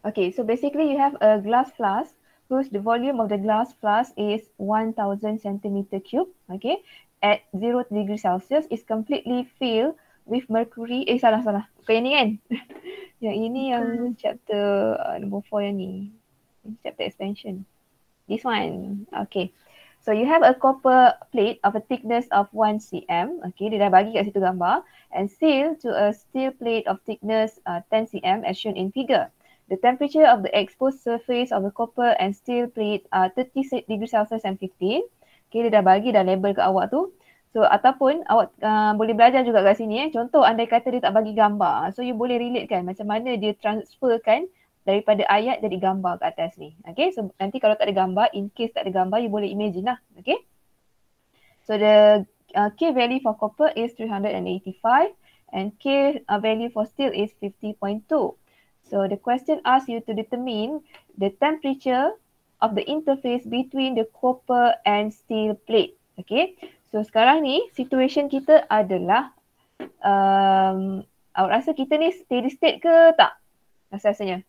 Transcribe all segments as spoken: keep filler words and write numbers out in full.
Okay, so basically you have a glass flask whose the volume of the glass flask is one thousand centimeter cube, okay, at zero degree Celsius is completely filled with mercury. Eh, salah, salah. Bukan yang ni kan? Yang ini yang chapter uh, number four yang ni. Chapter expansion. This one. Okay. So you have a copper plate of a thickness of one centimeter. Okay, dia dah bagi kat situ gambar. And sealed to a steel plate of thickness uh, ten centimeters as shown in figure. The temperature of the exposed surface of the copper and steel plate are thirty degrees Celsius and fifteen. Okay, dia dah bagi dah label kat awak tu. So ataupun awak uh, boleh belajar juga kat sini eh. Contoh andai kata dia tak bagi gambar. So you boleh relate kan macam mana dia transferkan daripada ayat jadi gambar kat atas ni. Okay, so nanti kalau tak ada gambar, in case tak ada gambar, you boleh imagine lah. Okay. So the uh, K value for copper is three hundred eighty-five and K uh, value for steel is fifty point two. So the question asks you to determine the temperature of the interface between the copper and steel plate. Okay. So sekarang ni situation kita adalah um, awak rasa kita ni steady state ke tak? Rasa-rasanya.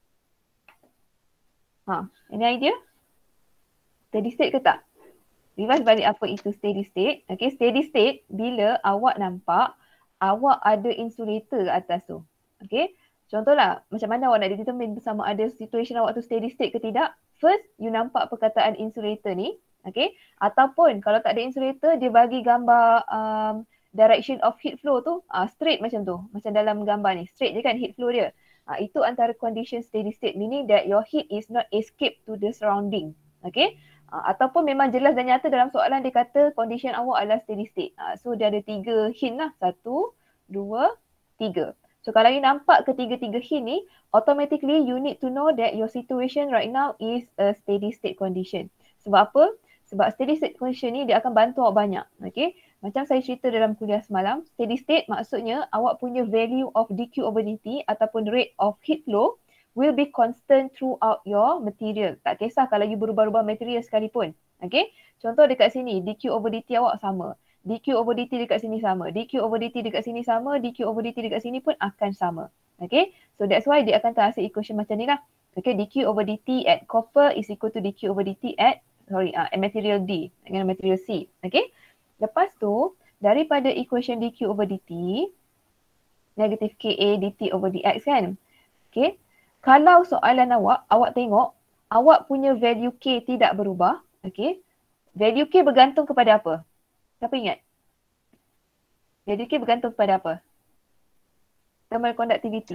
Ha, any idea? Steady state ke tak? Revise balik apa itu steady state. Okay, steady state bila awak nampak awak ada insulator kat atas tu. Okay, contohlah macam mana awak nak determine sama ada situation awak tu steady state ke tidak. First, you nampak perkataan insulator ni. Okay, ataupun kalau tak ada insulator, dia bagi gambar um, direction of heat flow tu uh, straight macam tu. Macam dalam gambar ni, straight je kan heat flow dia. Uh, itu antara condition steady state, meaning that your heat is not escape to the surrounding. Okay, uh, ataupun memang jelas dan nyata dalam soalan dia kata condition awak adalah steady state. Uh, so dia ada tiga hint lah, satu, dua, tiga. So kalau you nampak ketiga-tiga hint ni, automatically you need to know that your situation right now is a steady state condition. Sebab apa? Sebab steady state condition ni dia akan bantu awak banyak. Okay, macam saya cerita dalam kuliah semalam, steady state maksudnya awak punya value of dQ over dt ataupun rate of heat flow will be constant throughout your material. Tak kisah kalau you berubah-ubah material sekalipun. Okay, contoh dekat sini dQ over dt awak sama. dQ over dt dekat sini sama. dQ over dt dekat sini sama. dQ over dt dekat sini pun akan sama. Okay, so that's why dia akan terhasil equation macam ni lah. Okay, dQ over dt at copper is equal to dQ over dt at, sorry, uh, material D dengan material C. Okay, lepas tu, daripada equation dQ over dt, negative Ka dt over dx kan. Okay, kalau soalan awak, awak tengok, awak punya value K tidak berubah. Okay, value K bergantung kepada apa? Siapa ingat? Value K bergantung kepada apa? Thermal conductivity.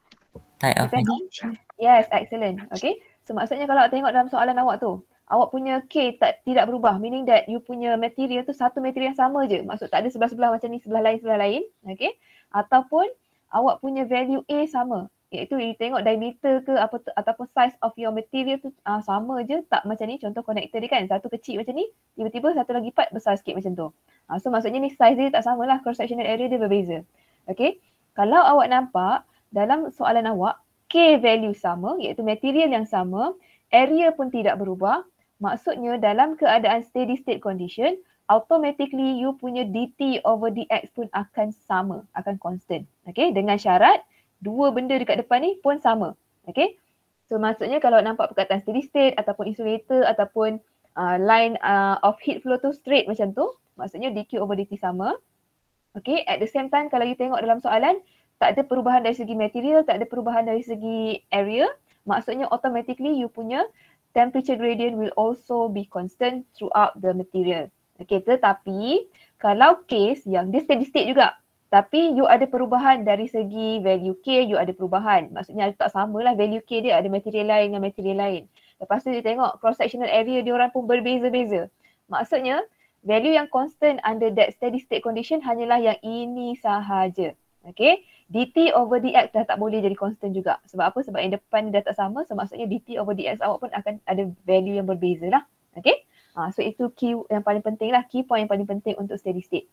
Type of material. Yes, excellent. Okay, so maksudnya kalau awak tengok dalam soalan awak tu, awak punya K tak tidak berubah, meaning that you punya material tu satu material yang sama je. Maksud tak ada sebelah-sebelah macam ni, sebelah lain, sebelah lain. Okay. Ataupun awak punya value A sama. Iaitu you tengok diameter ke apa tu, ataupun size of your material tu uh, sama je. Tak macam ni, contoh connector dia kan. Satu kecil macam ni, tiba-tiba satu lagi part besar sikit macam tu. Uh, so maksudnya ni size dia tak sama lah, cross sectional area dia berbeza. Okay. Kalau awak nampak dalam soalan awak, K value sama, iaitu material yang sama, area pun tidak berubah. Maksudnya dalam keadaan steady state condition, automatically you punya dt over dx pun akan sama, akan constant. Okay, dengan syarat dua benda dekat depan ni pun sama. Okay, so maksudnya kalau nampak perkataan steady state ataupun insulator ataupun uh, line uh, of heat flow tu straight macam tu, maksudnya dq over dt sama. Okay, at the same time kalau you tengok dalam soalan, tak ada perubahan dari segi material, tak ada perubahan dari segi area, maksudnya automatically you punya temperature gradient will also be constant throughout the material. Okay, tetapi kalau case yang dia steady state juga, tapi you ada perubahan dari segi value K, you ada perubahan. Maksudnya tak samalah value K dia, ada material lain dengan material lain. Lepas tu dia tengok cross sectional area dia orang pun berbeza-beza. Maksudnya value yang constant under that steady state condition hanyalah yang ini sahaja. Okay, dt over dx dah tak boleh jadi constant juga. Sebab apa? Sebab yang depan dah tak sama. So maksudnya dt over dx awak pun akan ada value yang berbeza lah. Okay, ha, so itu key yang paling penting lah. Key point yang paling penting untuk steady state.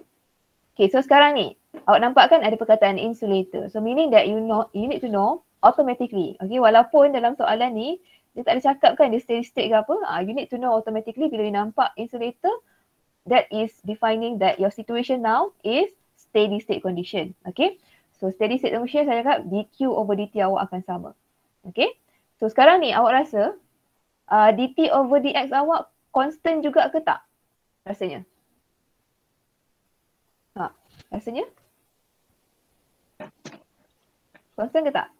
Okay, so sekarang ni awak nampak kan ada perkataan insulator. So meaning that you know, you need to know automatically. Okay, walaupun dalam soalan ni dia tak ada cakap kan dia steady state ke apa. Ha, you need to know automatically bila you nampak insulator, that is defining that your situation now is steady state condition. Okay, so steady state condition saya cakap dq over dt awak akan sama. Okay. So sekarang ni awak rasa uh, dt over dx awak constant juga ke tak? Rasanya. Ha, rasanya? Constant ke tak?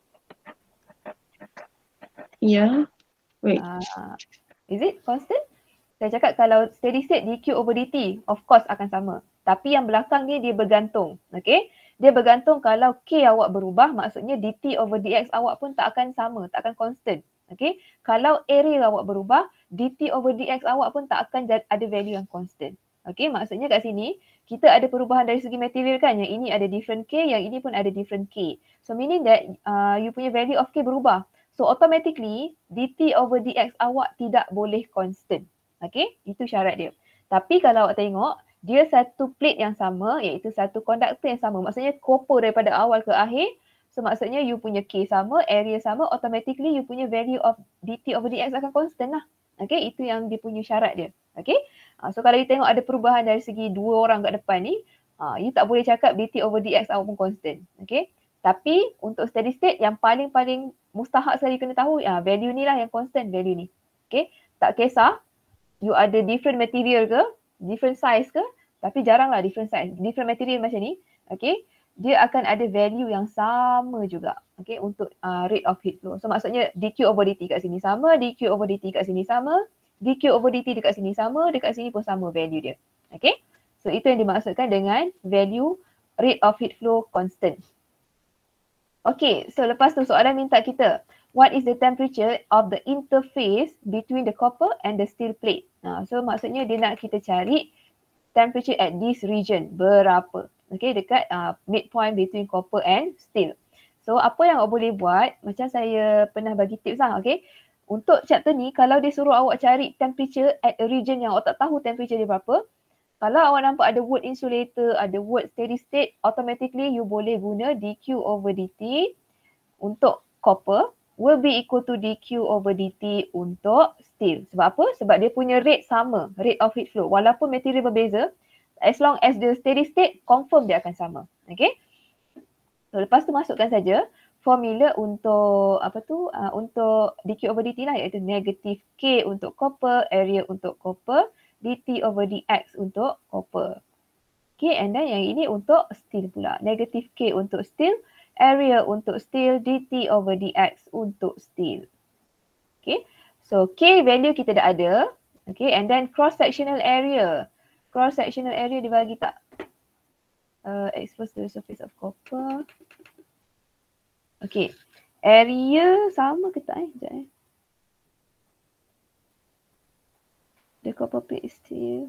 Ya. Yeah. Wait. Uh, is it constant? Saya cakap kalau steady state dq over dt, of course akan sama. Tapi yang belakang ni dia bergantung. Okay? Dia bergantung kalau k awak berubah, maksudnya dt over dx awak pun tak akan sama, tak akan constant. Okay? Kalau area awak berubah, dt over dx awak pun tak akan ada value yang constant. Okay? Maksudnya kat sini, kita ada perubahan dari segi material kan. Yang ini ada different k, yang ini pun ada different k. So meaning that uh, you punya value of k berubah. So automatically, dt over dx awak tidak boleh constant. Okay, itu syarat dia. Tapi kalau awak tengok, dia satu plate yang sama, iaitu satu konduktor yang sama. Maksudnya copper daripada awal ke akhir. So maksudnya you punya K sama, area sama, automatically you punya value of dt over dx akan constant lah. Okay, itu yang dia punya syarat dia. Okay, uh, so kalau you tengok ada perubahan dari segi dua orang kat depan ni, uh, you tak boleh cakap dt over dx awak pun constant. Okay, tapi untuk steady state yang paling-paling mustahak sekali kena tahu, uh, value ni lah yang constant, value ni. Okay, tak kisah you ada different material ke, different size ke, tapi jaranglah different size. Different material macam ni, okay, dia akan ada value yang sama juga, okay, untuk uh, rate of heat flow. So maksudnya dq over dt kat sini sama, dq over dt kat sini sama, dq over dt dekat sini sama, dekat sini pun sama value dia. Okay, so itu yang dimaksudkan dengan value rate of heat flow constant. Okay, so lepas tu soalan minta kita, what is the temperature of the interface between the copper and the steel plate? Nah, so maksudnya dia nak kita cari temperature at this region berapa. Okay, dekat uh, midpoint between copper and steel. So apa yang awak boleh buat, macam saya pernah bagi tips lah, okay. Untuk chapter ni, kalau dia suruh awak cari temperature at a region yang awak tak tahu temperature dia berapa, kalau awak nampak ada word insulator, ada word steady state, automatically you boleh guna dq over dt untuk copper will be equal to dq over dt untuk steel. Sebab apa? Sebab dia punya rate sama, rate of heat flow. Walaupun material berbeza, as long as the steady state, confirm dia akan sama. Okay? So lepas tu masukkan saja formula untuk apa tu, uh, untuk dq over dt lah, iaitu negative k untuk copper, area untuk copper, dt over dx untuk copper. Okay, and then yang ini untuk steel pula. Negative k untuk steel, area untuk steel, dt over dx untuk steel. Okay, so k value kita dah ada. Okay, and then cross sectional area. Cross sectional area dibagi tak? Uh, exposed to the surface of copper. Okay, area sama ke tak eh? Sekejap eh. The copper plate is steel.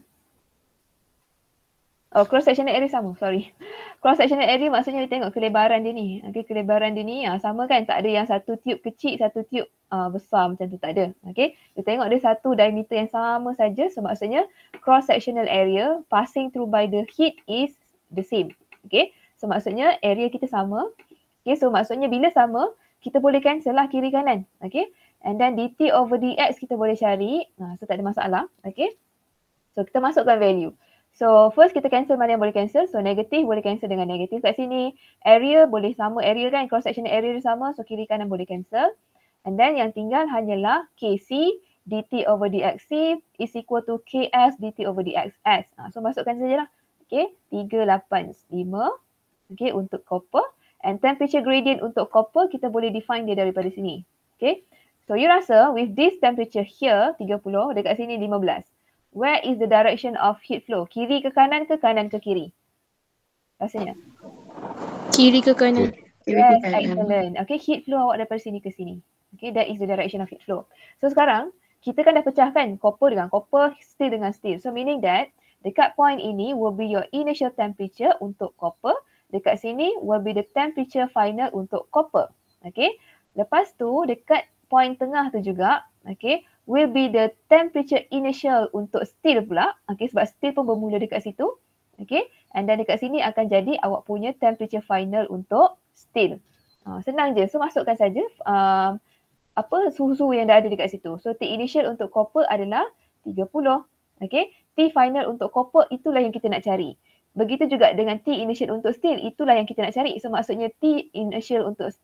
Oh, cross sectional area sama, sorry. Cross sectional area maksudnya kita tengok kelebaran dia ni. Okay, kelebaran dia ni ah, sama kan, tak ada yang satu tube kecil, satu tube uh, besar macam tu, tak ada. Okay, kita tengok dia satu diameter yang sama saja. So maksudnya cross sectional area passing through by the heat is the same. Okay, so maksudnya area kita sama. Okay, so maksudnya bila sama, kita boleh cancel lah kiri kanan. Okay, and then dt over dx kita boleh cari. Nah, so tak ada masalah. Okay, so kita masukkan value. So first kita cancel mana yang boleh cancel. So negatif boleh cancel dengan negatif kat sini. Area boleh sama, area kan, cross sectional area dia sama. So kiri kanan boleh cancel. And then yang tinggal hanyalah kc dt over dxc is equal to ks dt over dxs. Nah, so masukkan sajalah. Okay, tiga lapan lima. Okay, untuk copper. And temperature gradient untuk copper kita boleh define dia daripada sini. Okay, so you rasa with this temperature here tiga puluh, dekat sini lima belas. Where is the direction of heat flow? Kiri ke kanan ke kanan ke kiri? Rasanya? Kiri ke kanan. Yes, excellent. Okay, heat flow awak daripada sini ke sini. Okay, that is the direction of heat flow. So sekarang, kita kan dah pecahkan copper dengan copper, steel dengan steel. So meaning that, dekat point ini will be your initial temperature untuk copper. Dekat sini will be the temperature final untuk copper. Okay, lepas tu dekat point tengah tu juga, okay, will be the temperature initial untuk steel pula. Okay, sebab steel pun bermula dekat situ. Okay, and then dekat sini akan jadi awak punya temperature final untuk steel. Uh, senang je. So masukkan saja uh, apa suhu-suhu yang dah ada dekat situ. So T initial untuk copper adalah tiga puluh. Okay, T final untuk copper itulah yang kita nak cari. Begitu juga dengan T initial untuk steel, itulah yang kita nak cari. So maksudnya T initial untuk steel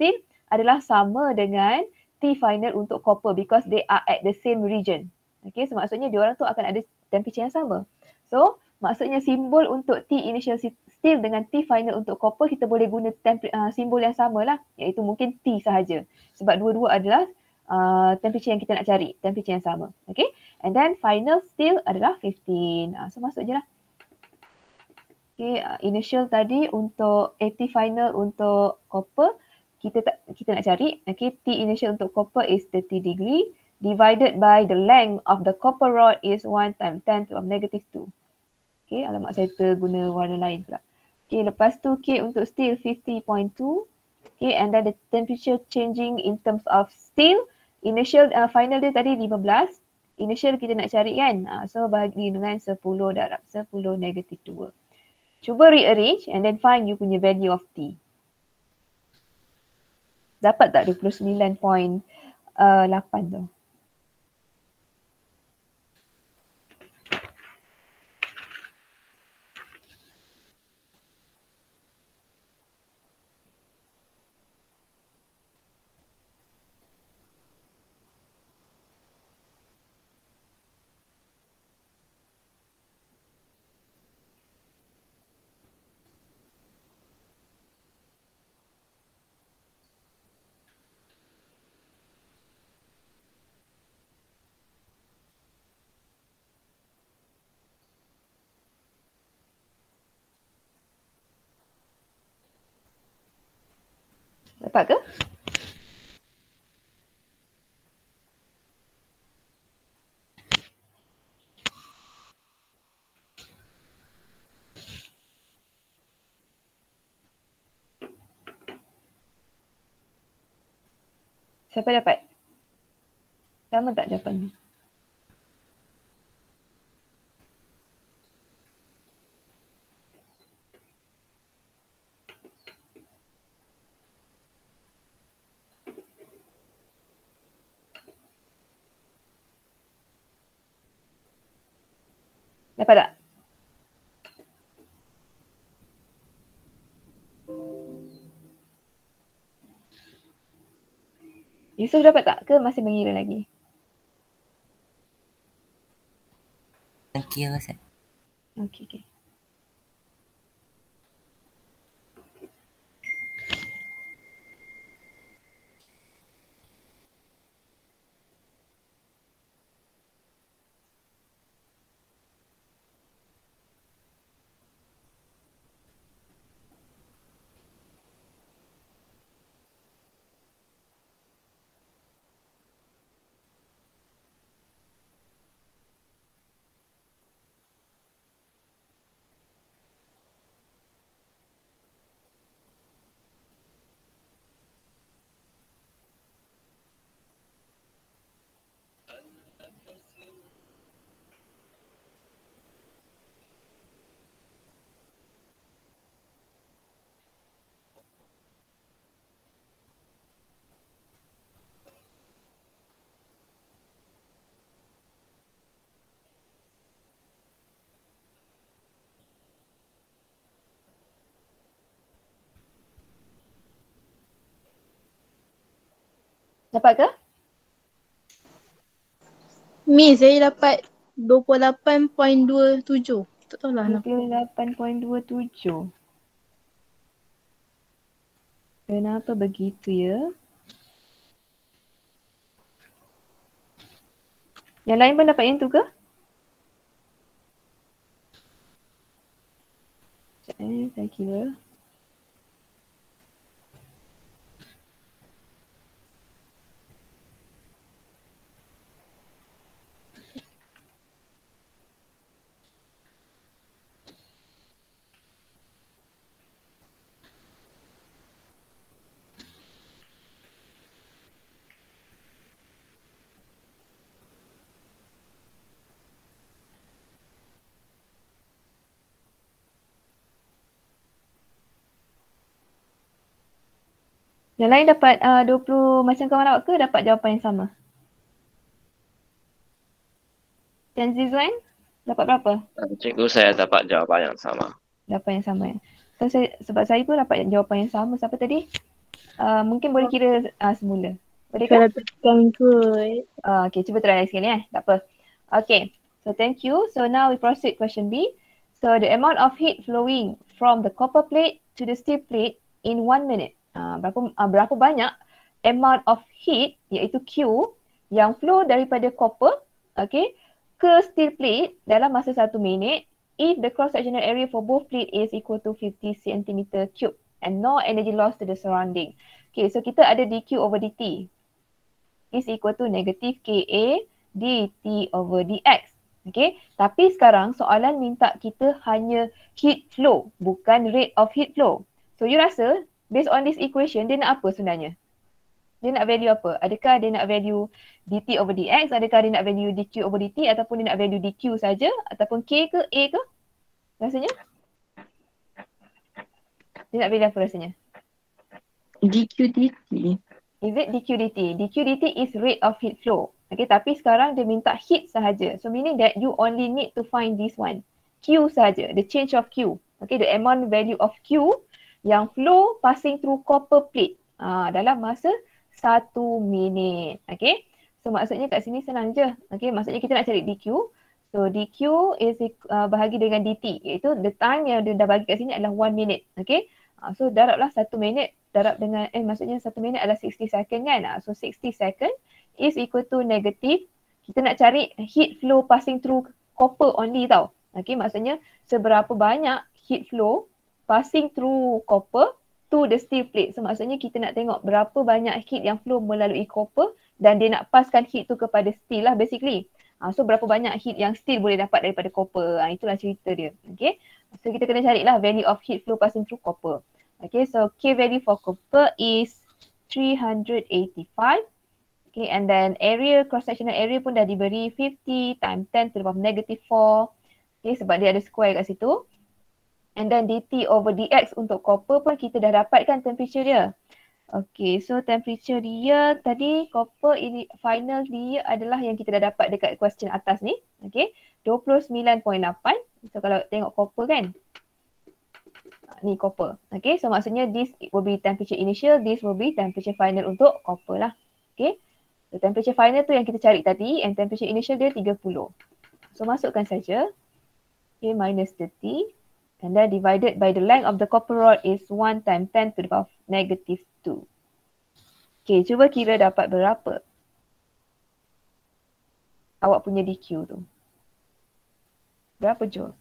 adalah sama dengan T final untuk copper because they are at the same region. Okay, so maksudnya diorang tu akan ada temperature yang sama. So maksudnya simbol untuk T initial steel dengan T final untuk copper kita boleh guna uh, simbol yang sama lah, iaitu mungkin T sahaja. Sebab dua-dua adalah uh, temperature yang kita nak cari, temperature yang sama. Okay, and then final steel adalah fifteen. Uh, so masuk je lah. Okay, uh, initial tadi untuk eh, T final untuk copper kita tak, kita nak cari. Okay, T initial untuk copper is thirty degree divided by the length of the copper rod is one times ten to the negative two. Okay, alamak saya terguna warna lain pula. Okay, lepas tu K untuk steel fifty point two. Okay, and then the temperature changing in terms of steel. Initial, uh, final dia tadi lima belas. Initial kita nak cari kan. Uh, so bahagi dengan sepuluh darab sepuluh negative dua. Cuba rearrange and then find you punya value of T. Dapat tak dua puluh sembilan perpuluhan lapan tu? Dapat ke? Siapa dapat? Sama tak jawapan ni? Dapat tak? Yusuf dapat tak ke masih mengira lagi? Okey, Ustaz. Okey, okey. Dapat ke? Miss, saya dapat dua puluh lapan perpuluhan dua tujuh. Tak tahulah dua kenapa. puluh lapan perpuluhan dua tujuh. Kenapa begitu ya? Yang lain pun dapat yang tu ke? Eh, saya kira. Yang lain dapat uh, dua puluh macam kawan awak ke dapat jawapan yang sama? Dan Zizwan dapat berapa? Cikgu, saya dapat jawapan yang sama. Jawapan yang sama ya. So, saya, sebab saya pun dapat jawapan yang sama. Siapa tadi? Uh, mungkin boleh kira uh, semula. Boleh ke? Kalau tekan kot. Uh, okay, cuba try lagi sekali eh. Tak apa. Okay, so thank you. So now we proceed question B. So the amount of heat flowing from the copper plate to the steel plate in one minute. Uh, berapa uh, berapa banyak amount of heat iaitu Q yang flow daripada copper, okay, ke steel plate dalam masa satu minit if the cross sectional area for both plate is equal to fifty centimeter cube and no energy loss to the surrounding. Okay, so kita ada dQ over dt is equal to negative Ka dt over dx. Okay, tapi sekarang soalan minta kita hanya heat flow, bukan rate of heat flow. So you rasa based on this equation dia nak apa sebenarnya? Dia nak value apa? Adakah dia nak value dt over dx, adakah dia nak value dq over dt, ataupun dia nak value dq saja, ataupun k ke a ke? Rasanya? Dia nak value apa rasanya? dq dt. Is it dq dt? Dq dt is rate of heat flow. Okay, tapi sekarang dia minta heat sahaja. So meaning that you only need to find this one. Q sahaja, the change of Q. Okay, the amount value of Q yang flow passing through copper plate uh, dalam masa satu minit. Okay, so maksudnya kat sini senang je. Okay, maksudnya kita nak cari dq. So dq is uh, bahagi dengan dt, iaitu the time yang dia dah bagi kat sini adalah one minute. Okay, uh, so darablah satu minit darab dengan, eh maksudnya satu minit adalah sixty second kan. Uh, so sixty second is equal to negative. Kita nak cari heat flow passing through copper only tau. Okay, maksudnya seberapa banyak heat flow passing through copper to the steel plate. So maksudnya kita nak tengok berapa banyak heat yang flow melalui copper dan dia nak paskan heat tu kepada steel lah basically. Uh, so berapa banyak heat yang steel boleh dapat daripada copper. Uh, itulah cerita dia. Okay, so kita kena carilah value of heat flow passing through copper. Okay, so K value for copper is three hundred eighty-five. Okay, and then area, cross-sectional area pun dah diberi fifty times ten to the power negative four. Okay, sebab dia ada square kat situ. And then dt over dx untuk copper pun kita dah dapatkan temperature dia. Okay, so temperature dia tadi copper ini final dia adalah yang kita dah dapat dekat question atas ni. Okay, dua puluh sembilan perpuluhan lapan. So kalau tengok copper kan, ni copper. Okay, so maksudnya this will be temperature initial, this will be temperature final untuk copper lah. Okay, so temperature final tu yang kita cari tadi and temperature initial dia tiga puluh. So masukkan saja. Okay, minus thirty. And then divided by the length of the copper rod is one times ten to the power negative two. Okay, cuba kira dapat berapa awak punya dq tu. Berapa joule?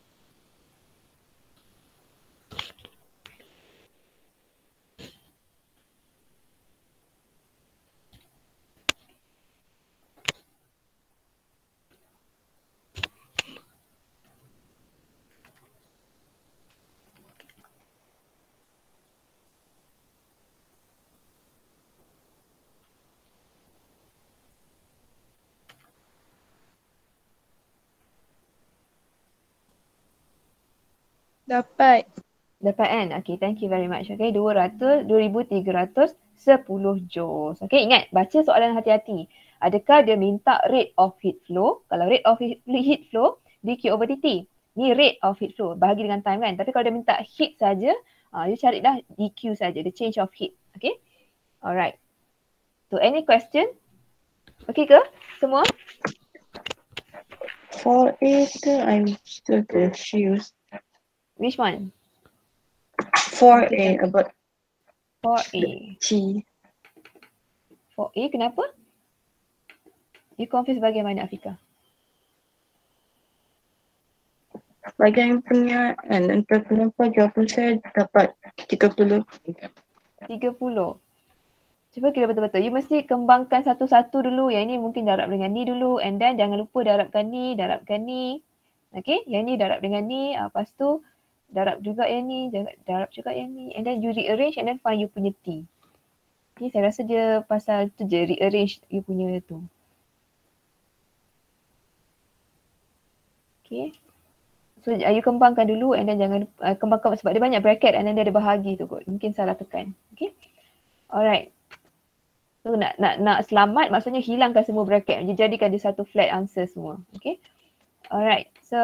Dapat. Dapat kan? Okay, thank you very much. Okay, dua ratus, dua ribu tiga ratus sepuluh joules. Okay, ingat baca soalan hati-hati. Adakah dia minta rate of heat flow? Kalau rate of heat, heat flow, dq over dt. Ni rate of heat flow, bahagi dengan time kan. Tapi kalau dia minta heat saja, uh, you carilah dq saja, the change of heat. Okay, alright. So any question? Okay ke semua? For A tu I'm still confused. Which one? For A about For A. T. For A kenapa? You confused bagaimana Afika? Bagian punya and entah kenapa jawapan saya dapat tiga puluh. tiga puluh. Cuba kira betul-betul. You mesti kembangkan satu-satu dulu. Yang ini mungkin darab dengan ni dulu. And then jangan lupa darabkan ni, darabkan ni. Okay, yang ni darab dengan ni. Uh, lepas tu darab juga yang ni, darab juga yang ni. And then you rearrange and then find you punya T. Okay, saya rasa dia pasal tu je, rearrange you punya tu. Okay. So uh, you kembangkan dulu and then jangan uh, kembangkan sebab dia banyak bracket and then dia ada bahagi tu kot. Mungkin salah tekan. Okay. Alright. So nak nak nak selamat maksudnya hilangkan semua bracket. Jadikan dia satu flat answer semua. Okay. Alright. So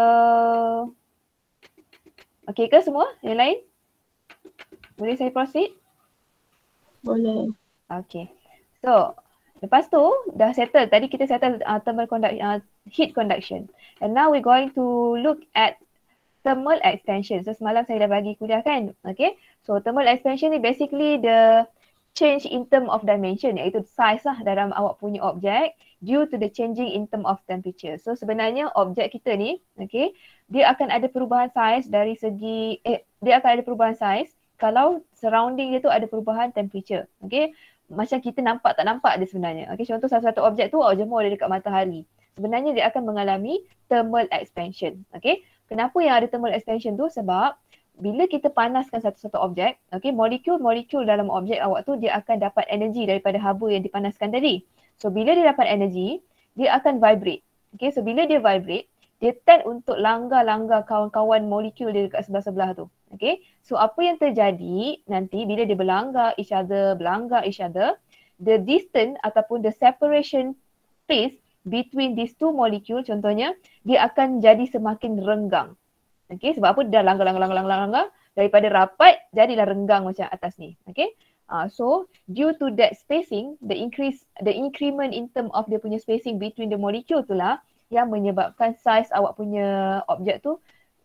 okay ke semua? Yang lain? Boleh saya proceed? Boleh. Okay. So, lepas tu dah settle. Tadi kita settle uh, thermal conduct, uh, heat conduction. And now we're going to look at thermal expansion. So, semalam saya dah bagi kuliah kan? Okay. So, thermal expansion ni basically the change in term of dimension, iaitu size lah dalam awak punya objek due to the changing in term of temperature. So, sebenarnya objek kita ni, okay, dia akan ada perubahan size dari segi, eh, dia akan ada perubahan size kalau surrounding dia tu ada perubahan temperature. Okay. Macam kita nampak tak nampak dia sebenarnya. Okay, contoh salah satu objek tu awak jemur dia dekat matahari. Sebenarnya dia akan mengalami thermal expansion. Okay, kenapa yang ada thermal expansion tu? Sebab bila kita panaskan satu-satu objek, okay, molekul-molekul dalam objek awak tu dia akan dapat energi daripada haba yang dipanaskan tadi. So bila dia dapat energi, dia akan vibrate. Okay, so bila dia vibrate, dia tend untuk langgar-langgar kawan-kawan molekul dia dekat sebelah-sebelah tu. Okay, so apa yang terjadi nanti bila dia berlanggar each other, berlanggar each other, the distance ataupun the separation space between these two molecule contohnya, dia akan jadi semakin renggang. Okay, sebab apa? Dia dah langgar-langgar-langgar-langgar daripada rapat jadilah renggang macam atas ni. Okay, uh, so due to that spacing, the increase, the increment in term of dia punya spacing between the molecule tu lah yang menyebabkan size awak punya objek tu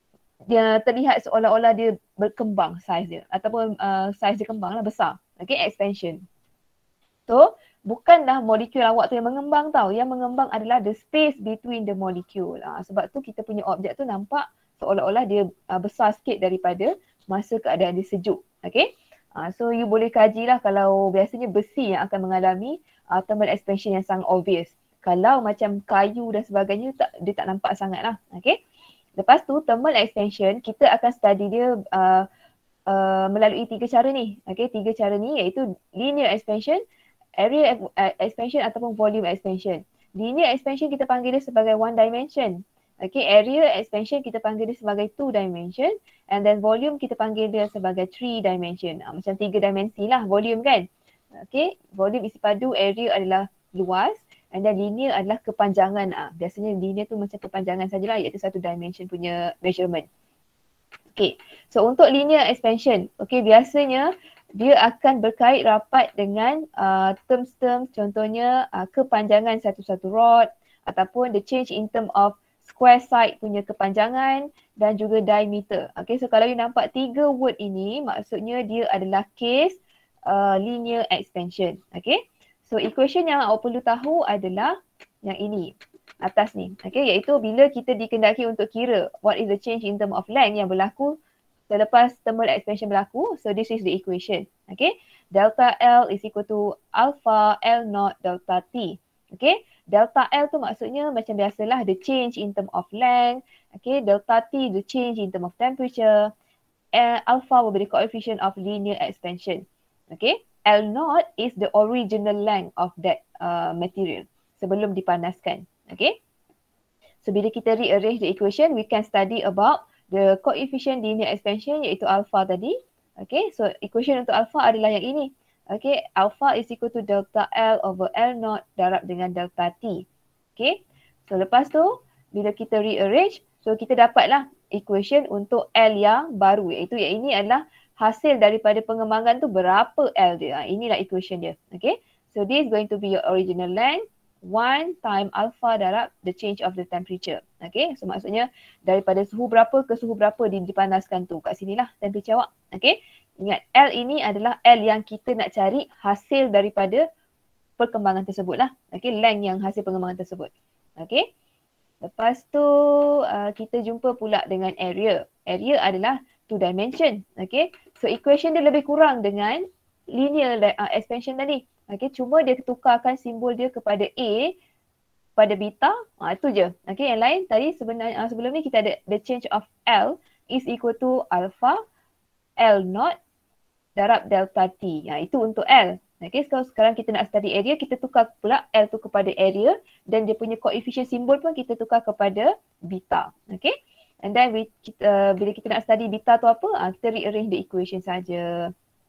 dia terlihat seolah-olah dia berkembang size dia ataupun uh, size dia kembang lah besar. Okay, expansion. So, bukanlah molekul awak tu yang mengembang tau. Yang mengembang adalah the space between the molecule. Uh, sebab tu kita punya objek tu nampak seolah-olah dia uh, besar sikit daripada masa keadaan dia sejuk. Okay. Uh, so, you boleh kajilah kalau biasanya besi yang akan mengalami uh, thermal expansion yang sangat obvious. Kalau macam kayu dan sebagainya, tak, dia tak nampak sangat lah. Okay. Lepas tu thermal expansion kita akan study dia uh, uh, melalui tiga cara ni. Okay, tiga cara ni iaitu linear expansion, area expansion ataupun volume expansion. Linear expansion kita panggil dia sebagai one dimension. Okay, area expansion kita panggil dia sebagai two dimension, and then volume kita panggil dia sebagai three dimension. Uh, macam tiga dimensi lah volume kan. Okay, volume isi padu, area adalah luas. And then linear adalah kepanjangan. Ah, biasanya linear tu macam kepanjangan sajalah, iaitu satu dimension punya measurement. Okay, so untuk linear expansion, okay, biasanya dia akan berkait rapat dengan uh, terms-terms contohnya uh, kepanjangan satu-satu rod ataupun the change in term of square side punya kepanjangan dan juga diameter. Okay, so kalau you nampak tiga word ini, maksudnya dia adalah case uh, linear expansion. Okay. So equation yang awak perlu tahu adalah yang ini, atas ni. Okay, iaitu bila kita dikendaki untuk kira what is the change in term of length yang berlaku selepas thermal expansion berlaku. So this is the equation. Okay, delta L is equal to alpha L naught delta T. Okay, delta L tu maksudnya macam biasalah the change in term of length. Okay, delta T the change in term of temperature. Uh, alpha will be the coefficient of linear expansion. Okay. L naught is the original length of that uh, material sebelum dipanaskan. Okay. So bila kita rearrange the equation, we can study about the coefficient linear expansion iaitu alpha tadi. Okay. So equation untuk alpha adalah yang ini. Okay. Alpha is equal to delta L over L naught darab dengan delta T. Okay. So lepas tu bila kita rearrange, so kita dapatlah equation untuk L yang baru iaitu yang ini adalah hasil daripada pengembangan tu berapa L dia. Ha, inilah equation dia. Okay. So this is going to be your original length. one time alpha darab the change of the temperature. Okay. So maksudnya daripada suhu berapa ke suhu berapa dipanaskan tu. Kat sinilah temperature awak. Okay. Ingat L ini adalah L yang kita nak cari hasil daripada perkembangan tersebut lah. Okay. Length yang hasil pengembangan tersebut. Okay. Lepas tu uh, kita jumpa pula dengan area. Area adalah two dimension. Okay. So equation dia lebih kurang dengan linear uh, expansion tadi. Okay. Cuma dia tukarkan simbol dia kepada A pada beta. Ha, itu je. Okay. Yang lain tadi sebenarnya uh, sebelum ni kita ada the change of L is equal to alpha L naught darab delta T. Ha, itu untuk L. Okay. So sekarang kita nak study area, kita tukar pula L tu kepada area dan dia punya coefficient simbol pun kita tukar kepada beta. Okay. And then we, kita, uh, bila kita nak study beta tu apa, uh, kita rearrange the equation saja.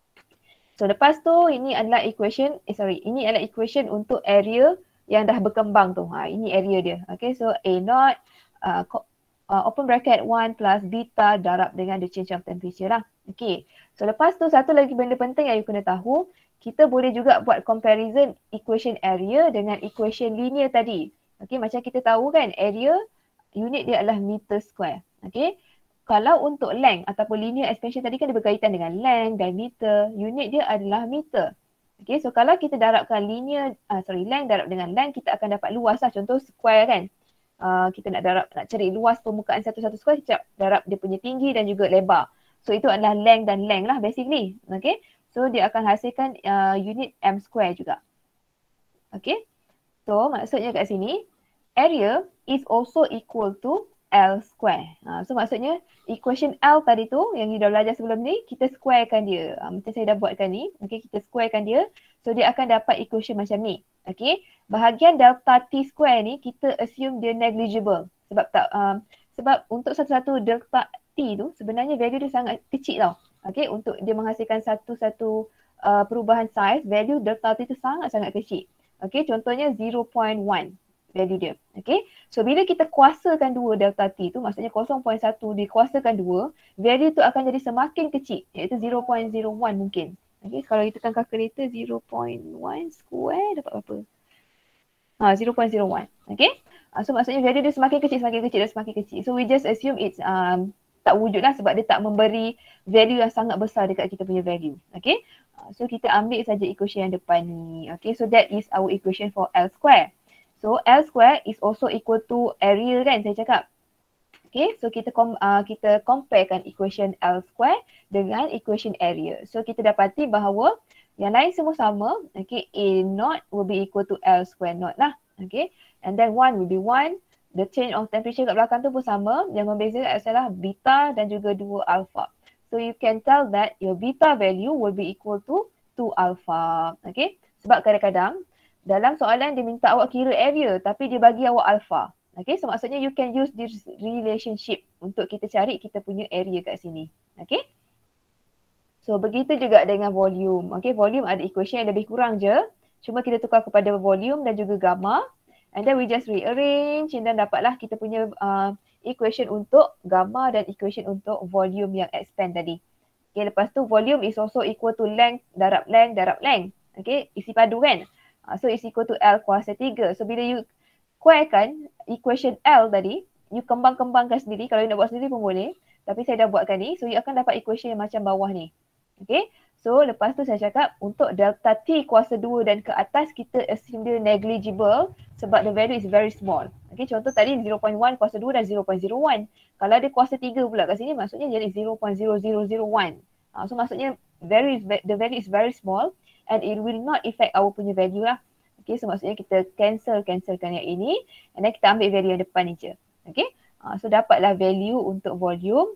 So lepas tu ini adalah equation, eh sorry, ini adalah equation untuk area yang dah berkembang tu. Ha, ini area dia. Okay, so A naught uh, uh, open bracket one plus beta darab dengan the change of temperature lah. Okay. So lepas tu satu lagi benda penting yang you kena tahu, kita boleh juga buat comparison equation area dengan equation linear tadi. Okay, macam kita tahu kan area unit dia adalah meter square. Okay. Kalau untuk length ataupun linear expansion tadi kan dia berkaitan dengan length, diameter, unit dia adalah meter. Okay, so kalau kita darabkan linear, uh, sorry length darab dengan length, kita akan dapat luas lah. Contoh square kan. Uh, kita nak darab, nak cari luas permukaan satu-satu square, kita darab dia punya tinggi dan juga lebar. So itu adalah length dan length lah basically. Okay, so dia akan hasilkan uh, unit m square juga. Okay, so maksudnya kat sini, area is also equal to L square. Ha, so maksudnya equation L tadi tu yang you dah belajar sebelum ni, kita squarekan dia. Ha, macam saya dah buatkan ni. Okay, kita squarekan dia. So dia akan dapat equation macam ni. Okay, bahagian delta T square ni kita assume dia negligible. Sebab tak, um, sebab untuk satu-satu delta T tu sebenarnya value dia sangat kecil tau. Okay, untuk dia menghasilkan satu-satu uh, perubahan size, value delta T tu sangat-sangat kecil. Okay, contohnya zero point one. Value dia. Okay. So bila kita kuasakan dua delta T tu, maksudnya kosong perpuluhan satu dikuasakan dua, value tu akan jadi semakin kecil, iaitu zero point zero one mungkin. Okay. Kalau kita tekan calculator zero point one square dapat berapa? Ha, zero point zero one. Okay. Uh, so maksudnya value dia semakin kecil, semakin kecil dan semakin kecil. So we just assume it's um, tak wujud lah sebab dia tak memberi value yang sangat besar dekat kita punya value. Okay. Uh, so kita ambil saja equation yang depan ni. Okay. So that is our equation for L square. So L square is also equal to area kan saya cakap. Okay, so kita com, uh, kita comparekan equation L square dengan equation area. So kita dapati bahawa yang lain semua sama. Okay, A naught will be equal to L square naught lah. Okay, and then one will be one. The change of temperature kat belakang tu pun sama. Yang membeza adalah beta dan juga dua alpha. So you can tell that your beta value will be equal to two alpha. Okay, sebab kadang-kadang dalam soalan dia minta awak kira area tapi dia bagi awak alpha. Okay, so maksudnya you can use this relationship untuk kita cari kita punya area kat sini. Okay. So begitu juga dengan volume. Okay, volume ada equation yang lebih kurang je. Cuma kita tukar kepada volume dan juga gamma. And then we just rearrange dan dapatlah kita punya uh, equation untuk gamma dan equation untuk volume yang expand tadi. Okay, lepas tu volume is also equal to length darab length darab length. Okay, isi padu kan. Uh, so is equal to L kuasa tiga. So bila you squarekan equation L tadi, you kembang-kembangkan sendiri. Kalau you nak buat sendiri pun boleh. Tapi saya dah buatkan ni. So you akan dapat equation yang macam bawah ni. Okay. So lepas tu saya cakap untuk delta T kuasa dua dan ke atas kita assume dia negligible sebab the value is very small. Okay. Contoh tadi zero point one kuasa dua dan zero point zero one. Kalau ada kuasa tiga pula kat sini maksudnya jadi zero point zero zero zero one. Uh, so maksudnya very, the value is very small. And it will not affect our punya value lah. Okay, so maksudnya kita cancel, cancelkan yang ini. And then kita ambil value yang depan ni je. Okay, uh, so dapatlah value untuk volume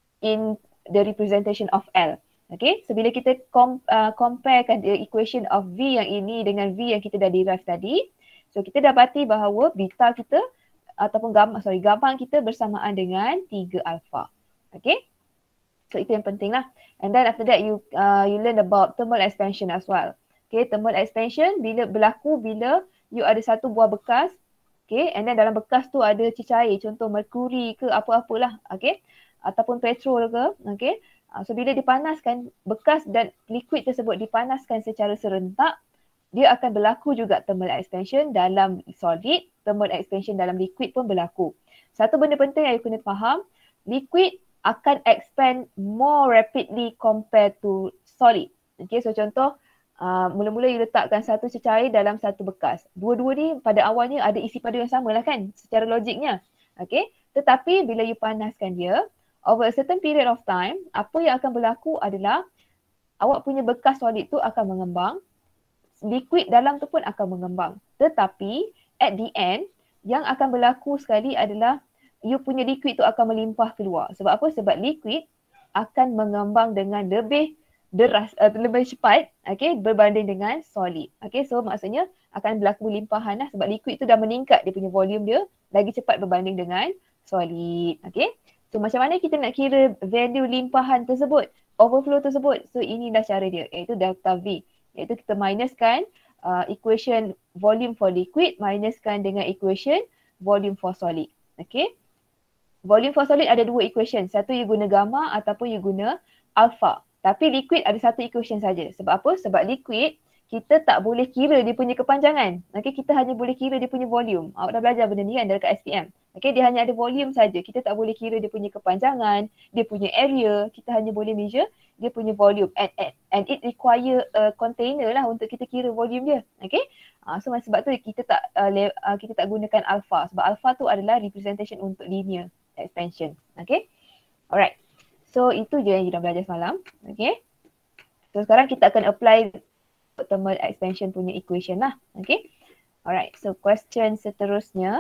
in the representation of L. Okay, so bila kita com, uh, comparekan the equation of V yang ini dengan V yang kita dah derive tadi. So kita dapati bahawa beta kita ataupun gamma, sorry, gamma kita bersamaan dengan tiga alpha. Okay. So itu yang penting lah. And then after that you uh, you learn about thermal expansion as well. Okay, thermal expansion bila berlaku bila you ada satu buah bekas. Okay, and then dalam bekas tu ada cecair. Contoh merkuri ke apa-apalah. Okay, ataupun petrol ke. Okay, uh, so bila dipanaskan bekas dan liquid tersebut dipanaskan secara serentak, dia akan berlaku juga thermal expansion dalam solid. Thermal expansion dalam liquid pun berlaku. Satu benda penting yang you kena faham, liquid akan expand more rapidly compared to solid. Okay, so contoh uh, mula-mula you letakkan satu cecair dalam satu bekas. Dua-dua ni pada awalnya ada isi padu yang sama lah kan secara logiknya. Okay, tetapi bila you panaskan dia, over a certain period of time, apa yang akan berlaku adalah awak punya bekas solid tu akan mengembang, liquid dalam tu pun akan mengembang. Tetapi at the end, yang akan berlaku sekali adalah you punya liquid tu akan melimpah keluar. Sebab apa? Sebab liquid akan mengembang dengan lebih deras, uh, lebih cepat, okay, berbanding dengan solid. Okay, so maksudnya akan berlaku limpahan lah sebab liquid tu dah meningkat dia punya volume dia lagi cepat berbanding dengan solid. Okay, so macam mana kita nak kira value limpahan tersebut, overflow tersebut? So inilah cara dia, iaitu delta V. Iaitu kita minuskan uh, equation volume for liquid, minuskan dengan equation volume for solid. Okay. volume for solid ada dua equation. Satu you guna gamma ataupun you guna alpha. Tapi liquid ada satu equation saja. Sebab apa? Sebab liquid kita tak boleh kira dia punya kepanjangan. Okay, kita hanya boleh kira dia punya volume. Awak dah belajar benda ni kan dekat S P M. Okay, dia hanya ada volume saja. Kita tak boleh kira dia punya kepanjangan, dia punya area. Kita hanya boleh measure dia punya volume. And, and, and it require a container lah untuk kita kira volume dia. Okay. Uh, so sebab tu kita tak uh, le, uh, kita tak gunakan alpha. Sebab alpha tu adalah representation untuk linear expansion. Okay. Alright. So itu je yang kita belajar semalam. Okay. So sekarang kita akan apply thermal expansion punya equation lah. Okay. Alright. So question seterusnya.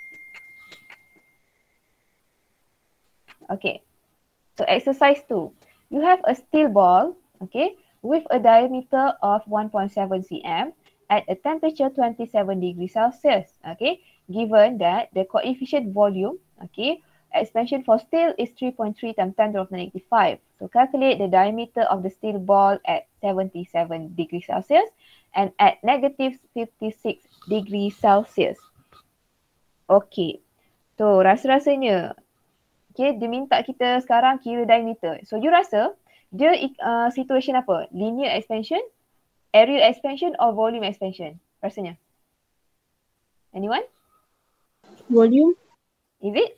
Okay. So exercise two. You have a steel ball, okay, with a diameter of one point seven centimeters at a temperature twenty-seven degrees Celsius. Okay. Given that the coefficient volume, okay, expansion for steel is three point three times ten to the negative five. So calculate the diameter of the steel ball at seventy-seven degrees Celsius and at negative fifty-six degrees Celsius. Okay. So rasa-rasanya, okay, dia minta kita sekarang kira diameter. So you rasa dia uh, situation apa? Linear expansion, area expansion or volume expansion? Rasanya? Anyone? Volume. Is it?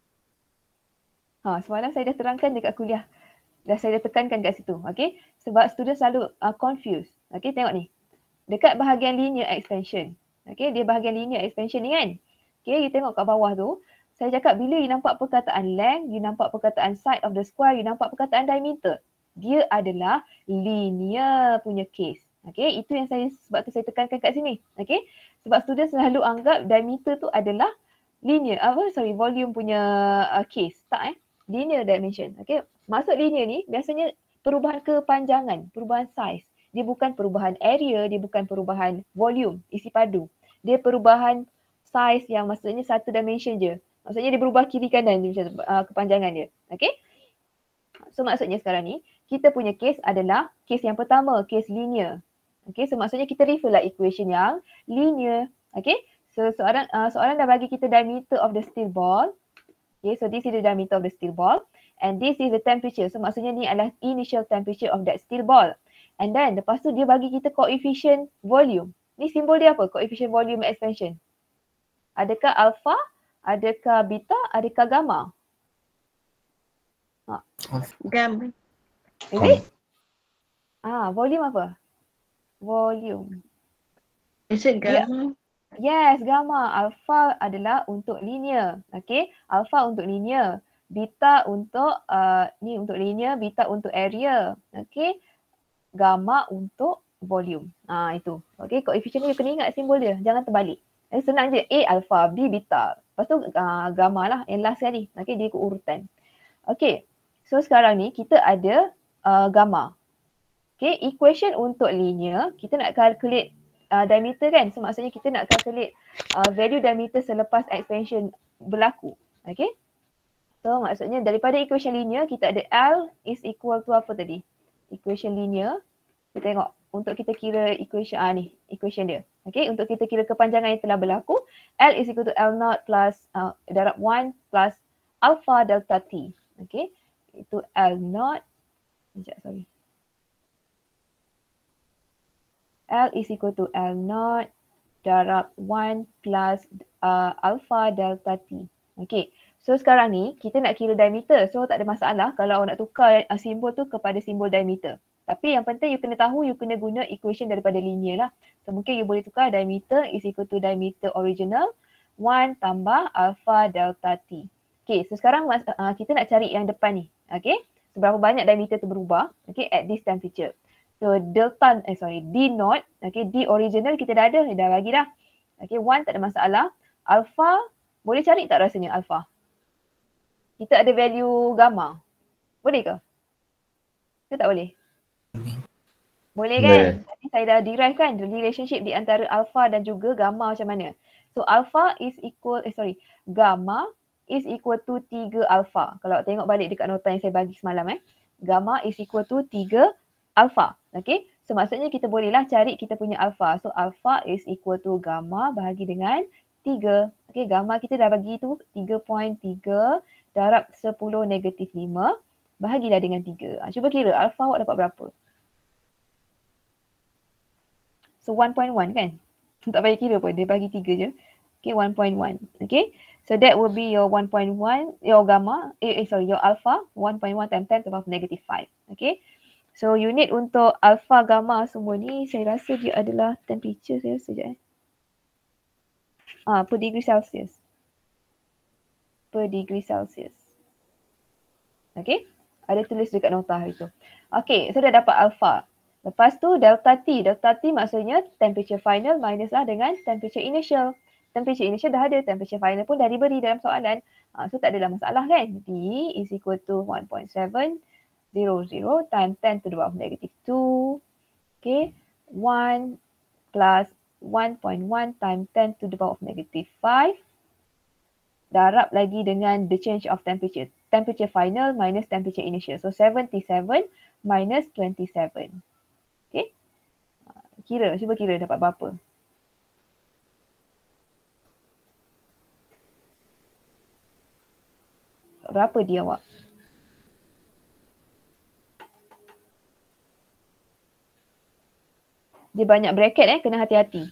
Ha, semalam saya dah terangkan dekat kuliah. Dah saya dah tekankan kat situ. Okay. Sebab student selalu uh, confused. Okay, tengok ni. Dekat bahagian linear expansion. Okay, dia bahagian linear expansion ni kan. Okay, you tengok kat bawah tu. Saya cakap bila you nampak perkataan length, you nampak perkataan side of the square, you nampak perkataan diameter. Dia adalah linear punya case. Okay, itu yang saya, sebab tu saya tekankan kat sini. Okay, sebab student selalu anggap diameter tu adalah linear, apa, sorry, volume punya uh, case. Tak eh. Linear dimension. Okay. Maksud linear ni biasanya perubahan kepanjangan, perubahan size. Dia bukan perubahan area, dia bukan perubahan volume, isi padu. Dia perubahan size yang maksudnya satu dimension je. Maksudnya dia berubah kiri kanan dia, uh, kepanjangan dia. Okay. So maksudnya sekarang ni, kita punya case adalah case yang pertama, case linear. Okay. So maksudnya kita refer lah equation yang linear. Okay. So soalan, uh, soalan dah bagi kita diameter of the steel ball. Okay, so this is the diameter of the steel ball and this is the temperature. So maksudnya ni adalah initial temperature of that steel ball. And then lepas tu dia bagi kita coefficient volume. Ni simbol dia apa? Coefficient volume expansion. Adakah alpha? Adakah beta? Adakah gamma? Ha. Gamma. Is it? Ah, volume apa? Volume. Is it gamma? Yes, gamma. Alpha adalah untuk linear. Okay. Alpha untuk linear. Beta untuk, uh, ni untuk linear. Beta untuk area. Okay. Gamma untuk volume. Ah, itu. Okay. Coefficient ni you kena ingat simbol dia. Jangan terbalik. Eh, senang je. A alpha, B beta. Lepas tu uh, gamma lah yang last sekali. Okay. Dia ikut urutan. Okay. So sekarang ni kita ada uh, gamma. Okay. Equation untuk linear. Kita nak calculate Uh, diameter kan, so maksudnya kita nak calculate uh, value diameter selepas expansion berlaku. Okay, so maksudnya daripada equation linear kita ada L is equal to apa tadi, equation linear. Kita tengok untuk kita kira equation ah, ni equation dia. Okay, untuk kita kira kepanjangan yang telah berlaku, L is equal to L naught plus uh, darab one plus alpha delta T. Okay, itu L naught, sekejap sorry, L is equal to L naught darab one plus uh, alpha delta T. Okay. So sekarang ni kita nak kira diameter. So tak ada masalah kalau awak nak tukar uh, simbol tu kepada simbol diameter. Tapi yang penting you kena tahu, you kena guna equation daripada linear lah. So mungkin you boleh tukar diameter is equal to diameter original one tambah alpha delta T. Okay. So sekarang uh, kita nak cari yang depan ni. Okay. Seberapa banyak diameter tu berubah. Okay. At this temperature. So delta, eh sorry, D naught, okay, D original kita dah ada, dah bagi dah. Okay, one tak ada masalah. Alpha, boleh cari tak rasanya alpha? Kita ada value gamma. Boleh ke? Ke tak boleh? Boleh kan? Tadi saya dah derive kan relationship di antara alpha dan juga gamma macam mana. So alpha is equal, eh sorry, gamma is equal to tiga alpha. Kalau tengok balik dekat nota yang saya bagi semalam eh. Gamma is equal to tiga alpha. Okay, so maksudnya kita bolehlah cari kita punya alpha. So alpha is equal to gamma bahagi dengan tiga. Okay, gamma kita dah bagi tu tiga perpuluhan tiga darab sepuluh negatif lima, bahagilah dengan tiga. Ha, cuba kira alpha awak dapat berapa? So one point one kan? Tak payah kira pun, dia bagi tiga je. Okay, one point one. Okay, so that will be your one point one, your gamma, eh, eh sorry, your alpha, one point one times ten to the power of negative five. Okay, so unit untuk alpha, gamma semua ni, saya rasa dia adalah temperature, saya rasa je eh. Ah, per degree Celsius. Per degree Celsius. Okay, ada tulis dekat nota hari tu. Okay, so dah dapat alpha. Lepas tu delta T. Delta T maksudnya temperature final minus lah dengan temperature initial. Temperature initial dah ada, temperature final pun dah diberi dalam soalan. Ha, so tak adalah masalah kan. T is equal to one point seven zero zero times ten to the power of negative two. Okay, one plus one point one times ten to the power of negative five. Darab lagi dengan the change of temperature. Temperature final minus temperature initial. So seventy-seven minus twenty-seven. Okay. Kira, cuba kira dapat berapa. Berapa dia awak? Dia banyak bracket eh, kena hati-hati.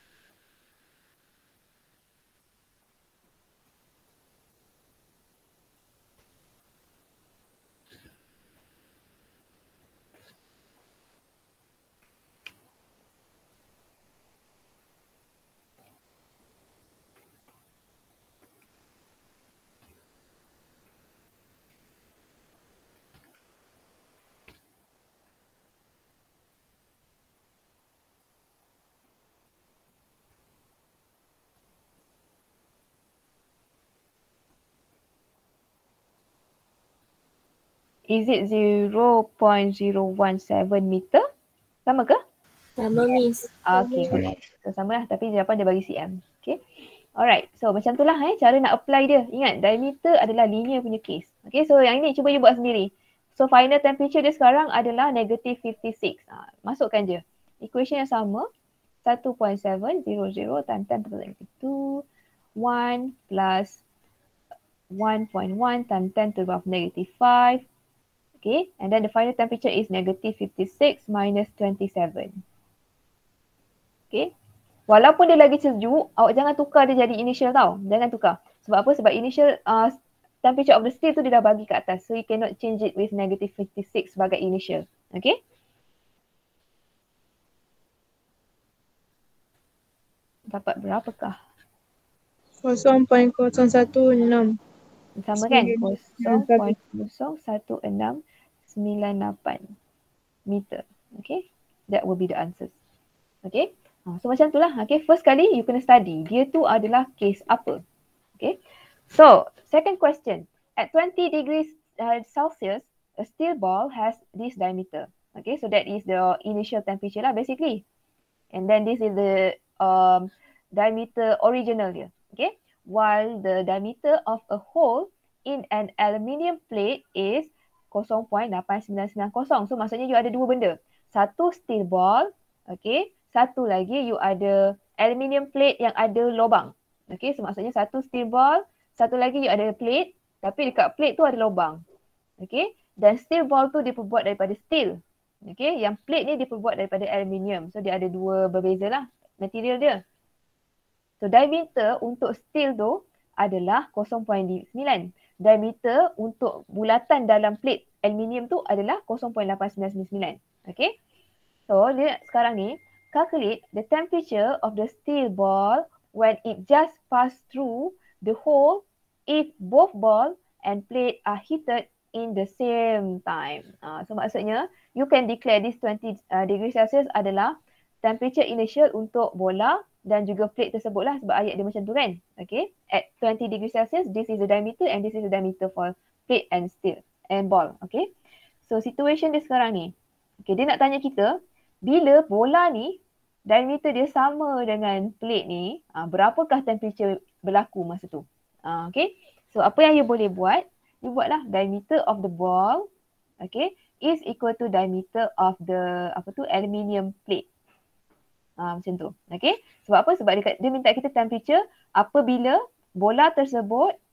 Is it zero point zero one seven meter? Sama ke? Sama Miss. Okay, good. So sama lah tapi jawapan dia bagi cm. Okay. Alright, so macam tu lah eh, cara nak apply dia. Ingat, diameter adalah linear punya case. Okay, so yang ini cuba you buat sendiri. So final temperature dia sekarang adalah negative fifty-six. Ha, masukkan je. Equation yang sama, one point seven zero zero times ten to the negative two. one plus one point one times ten to the power of negative five. Okay, and then the final temperature is negative fifty-six minus twenty-seven. Okay, walaupun dia lagi sejuk, awak jangan tukar dia jadi initial tau. Jangan tukar. Sebab apa? Sebab initial uh, temperature of the steel tu dia dah bagi kat atas. So you cannot change it with negative fifty-six sebagai initial. Okay. Dapat berapakah? kosong koma kosong satu enam. Sama kan? kosong koma kosong satu enam sembilan lapan meter. Okay. That will be the answers. Okay. So macam itulah. Okay. First kali you kena study. Dia tu adalah case apa. Okay. So second question. At twenty degrees uh, Celsius, a steel ball has this diameter. Okay. So that is the initial temperature lah basically. And then this is the um, diameter original dia. Okay. While the diameter of a hole in an aluminium plate is zero point lapan sembilan sembilan kosong. So maksudnya you ada dua benda. Satu steel ball, okay. Satu lagi you ada aluminium plate yang ada lubang. Okay, so maksudnya satu steel ball, satu lagi you ada plate, tapi dekat plate tu ada lubang. Okay, dan steel ball tu diperbuat daripada steel. Okay, yang plate ni diperbuat daripada aluminium. So dia ada dua berbeza lah material dia. So diameter untuk steel tu adalah zero point sembilan. Diameter untuk bulatan dalam plate aluminium tu adalah zero point lapan sembilan sembilan sembilan. Okay. So dia sekarang ni calculate the temperature of the steel ball when it just pass through the hole if both ball and plate are heated in the same time. Uh, so maksudnya you can declare this twenty uh, degree Celsius adalah temperature initial untuk bola dan juga plate tersebut lah sebab ayat dia macam tu kan. Okay. At twenty degree Celsius, this is the diameter and this is the diameter for plate and steel and ball. Okay. So situation dia sekarang ni. Okay, dia nak tanya kita bila bola ni diameter dia sama dengan plate ni, uh, berapakah temperature berlaku masa tu. Uh, okay. So apa yang you boleh buat, you buatlah diameter of the ball, okay, is equal to diameter of the apa tu aluminium plate. Ha, macam tu. Okay. Sebab apa? Sebab dia, dia minta kita temperature apabila bola tersebut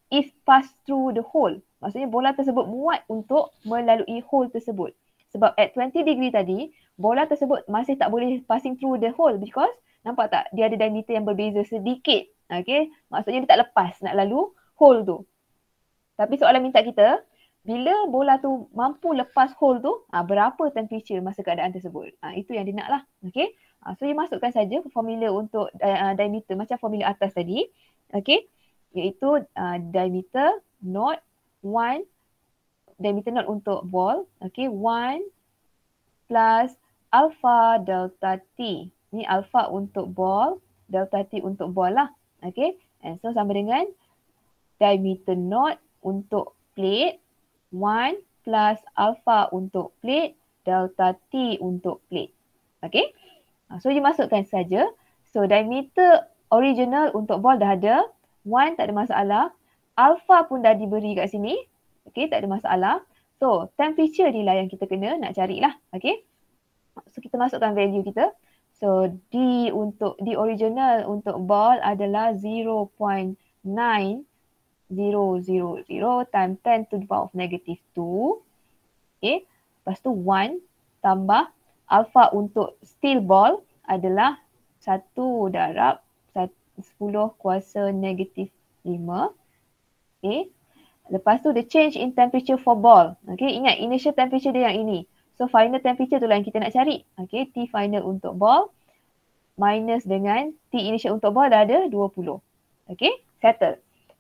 is pass through the hole. Maksudnya bola tersebut muat untuk melalui hole tersebut. Sebab at twenty degree tadi, bola tersebut masih tak boleh passing through the hole because nampak tak dia ada diameter yang berbeza sedikit. Okay, maksudnya dia tak lepas nak lalu hole tu. Tapi soalan minta kita, bila bola tu mampu lepas hole tu, ha, berapa temperature masa keadaan tersebut? Ha, itu yang dia nak lah. Okay. Ha, so, dia masukkan saja formula untuk uh, diameter macam formula atas tadi. Okay. Iaitu uh, diameter not one, diameter not untuk ball. Okay. one plus alpha delta T. Ni alpha untuk ball, delta T untuk ball lah. Okay. And so, sama dengan diameter not untuk plate, one plus alpha untuk plate, delta T untuk plate. Okay. So, dia masukkan saja. So, diameter original untuk ball dah ada. one tak ada masalah. Alpha pun dah diberi kat sini. Okay, tak ada masalah. So, temperature ni lah yang kita kena nak carilah. Okay. So, kita masukkan value kita. So, D untuk, D original untuk ball adalah zero point nine zero zero zero times ten to the power of negative two. Okay. Lepas tu one tambah alpha untuk steel ball adalah satu darab sepuluh kuasa negatif lima. Okay. Lepas tu the change in temperature for ball. Okay. Ingat initial temperature dia yang ini. So final temperature tu lah yang kita nak cari. Okay. T final untuk ball minus dengan T initial untuk ball dah ada dua puluh. Okay. Settle.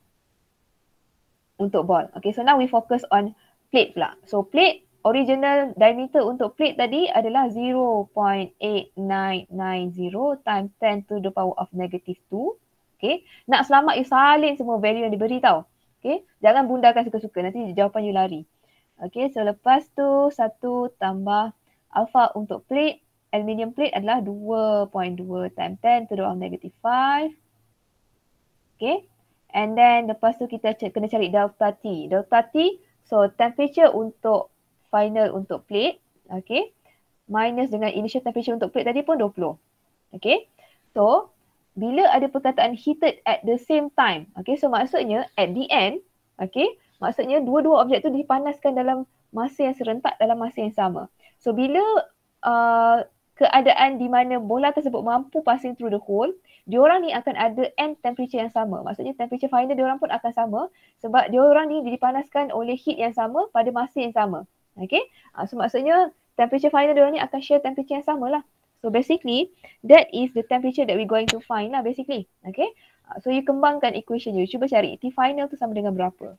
Untuk ball. Okay. So now we focus on plate pula. So plate original diameter untuk plate tadi adalah zero point eight nine nine zero times ten to the power of negative two. Okay. Nak selamat you salin semua value yang diberi tau. Okay. Jangan bundarkan suka-suka. Nanti jawapan you lari. Okay. So lepas tu satu tambah alpha untuk plate. Aluminium plate adalah two point two times ten to the power of negative five. Okay. And then lepas tu kita c- kena cari delta T. Delta T, so temperature untuk final untuk plate. Okay. Minus dengan initial temperature untuk plate tadi pun dua puluh. Okay. So, bila ada perkataan heated at the same time. Okay. So, maksudnya at the end. Okay. Maksudnya dua-dua objek tu dipanaskan dalam masa yang serentak, dalam masa yang sama. So, bila uh, keadaan di mana bola tersebut mampu passing through the hole, diorang ni akan ada end temperature yang sama. Maksudnya temperature final diorang pun akan sama sebab diorang ni dipanaskan oleh heat yang sama pada masa yang sama. Okay. Uh, so, maksudnya temperature final diorang ni akan share temperature yang sama lah. So basically, that is the temperature that we're going to find lah basically. Okay. Uh, so you kembangkan equation you. Cuba cari T final tu sama dengan berapa.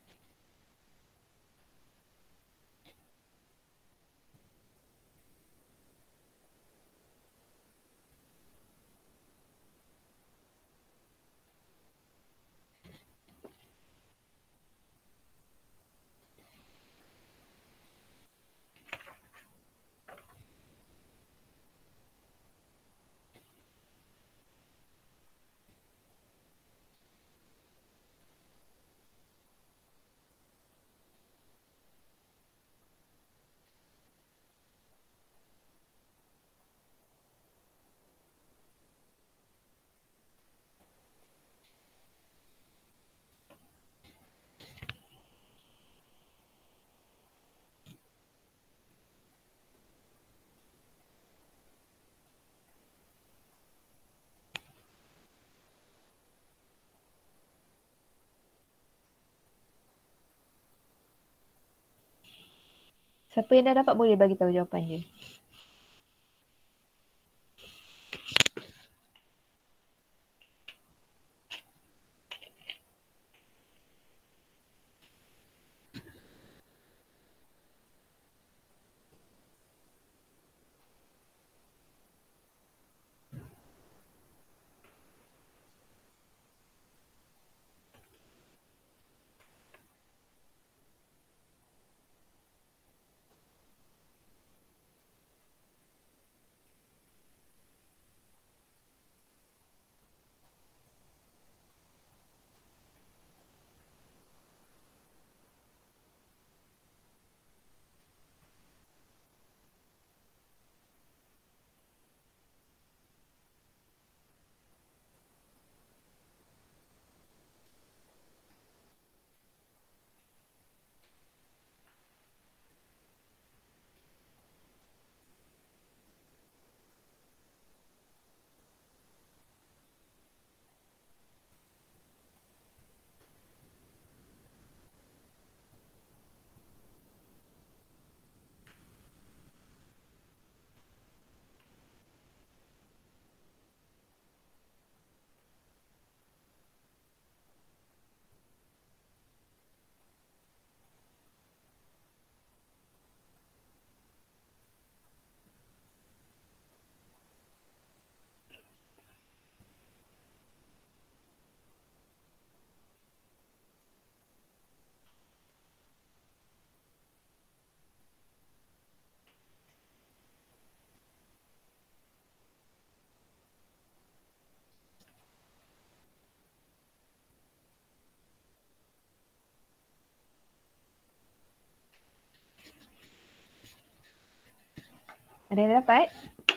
Siapa yang dah dapat boleh bagi tahu jawapan dia. Ada yang dapat?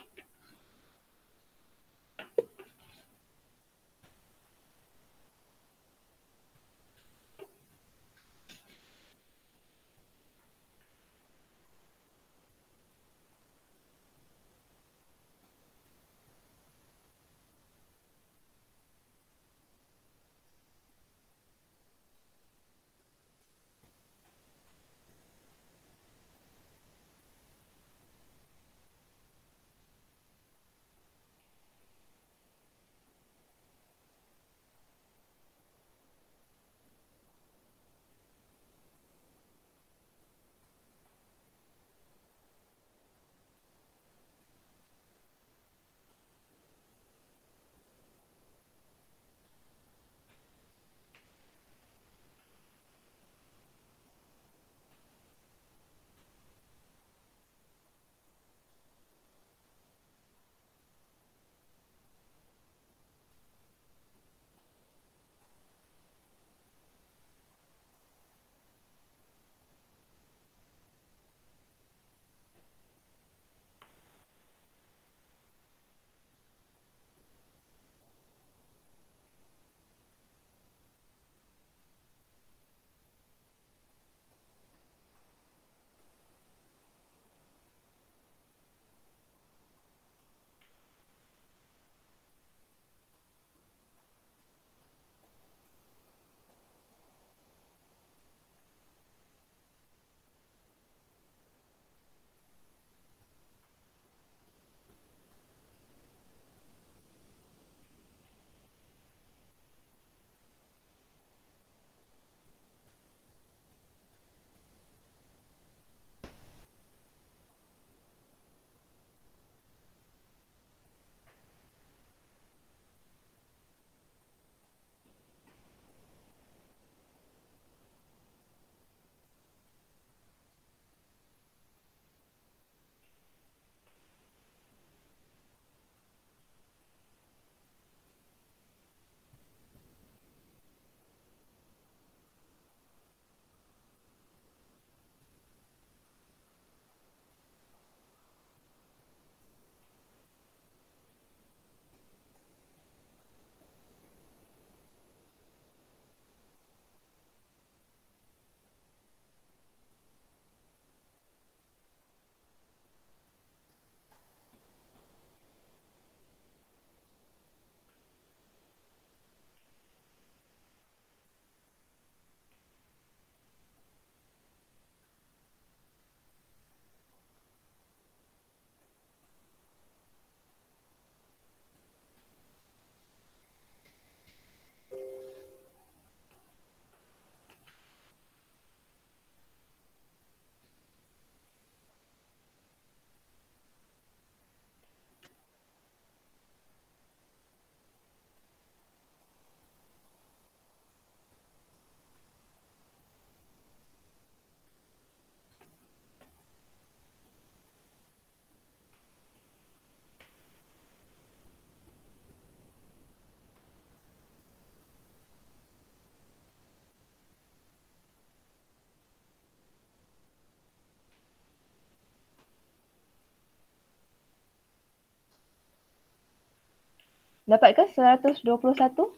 Dapat ke seratus dua puluh satu?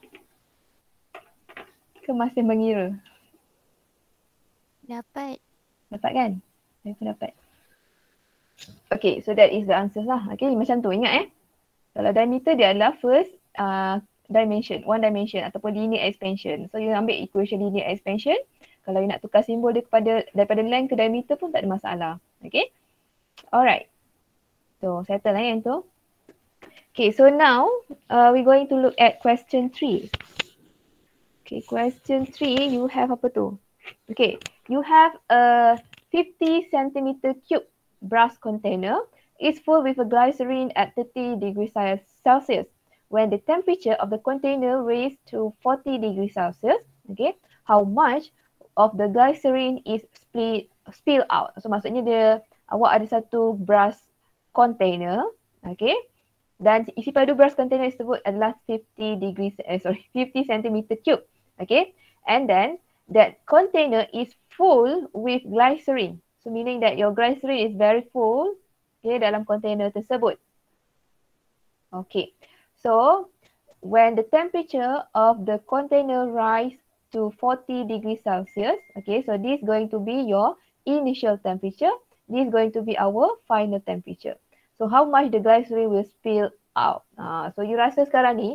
Ke masih mengira? Dapat. Dapat kan? Saya pun dapat. Okay, so that is the answer lah. Okay, macam tu ingat eh. Kalau diameter dia adalah first uh, dimension, one dimension ataupun linear expansion. So you ambil equation linear expansion. Kalau you nak tukar simbol dia kepada daripada length ke diameter pun tak ada masalah. Okay. Alright. So settle lah yang tu. Okay, so now uh, we're going to look at question three. Okay, question three, you have apa tu? Okay, you have a fifty centimeter cube brass container. It's full with a glycerin at thirty degrees Celsius. When the temperature of the container raised to forty degrees Celsius, okay, how much of the glycerin is split, spill out? So maksudnya dia, awak ada satu brass container, okay, dan isi padu brass container tersebut adalah fifty degrees, eh, sorry, fifty centimeter cube, okay, and then that container is full with glycerin. So meaning that your glycerin is very full, okay, dalam container tersebut. Okay, so when the temperature of the container rise to forty degrees Celsius, okay, so this is going to be your initial temperature. This is going to be our final temperature. So how much the glycerin will spill out. Uh, so you rasa sekarang ni,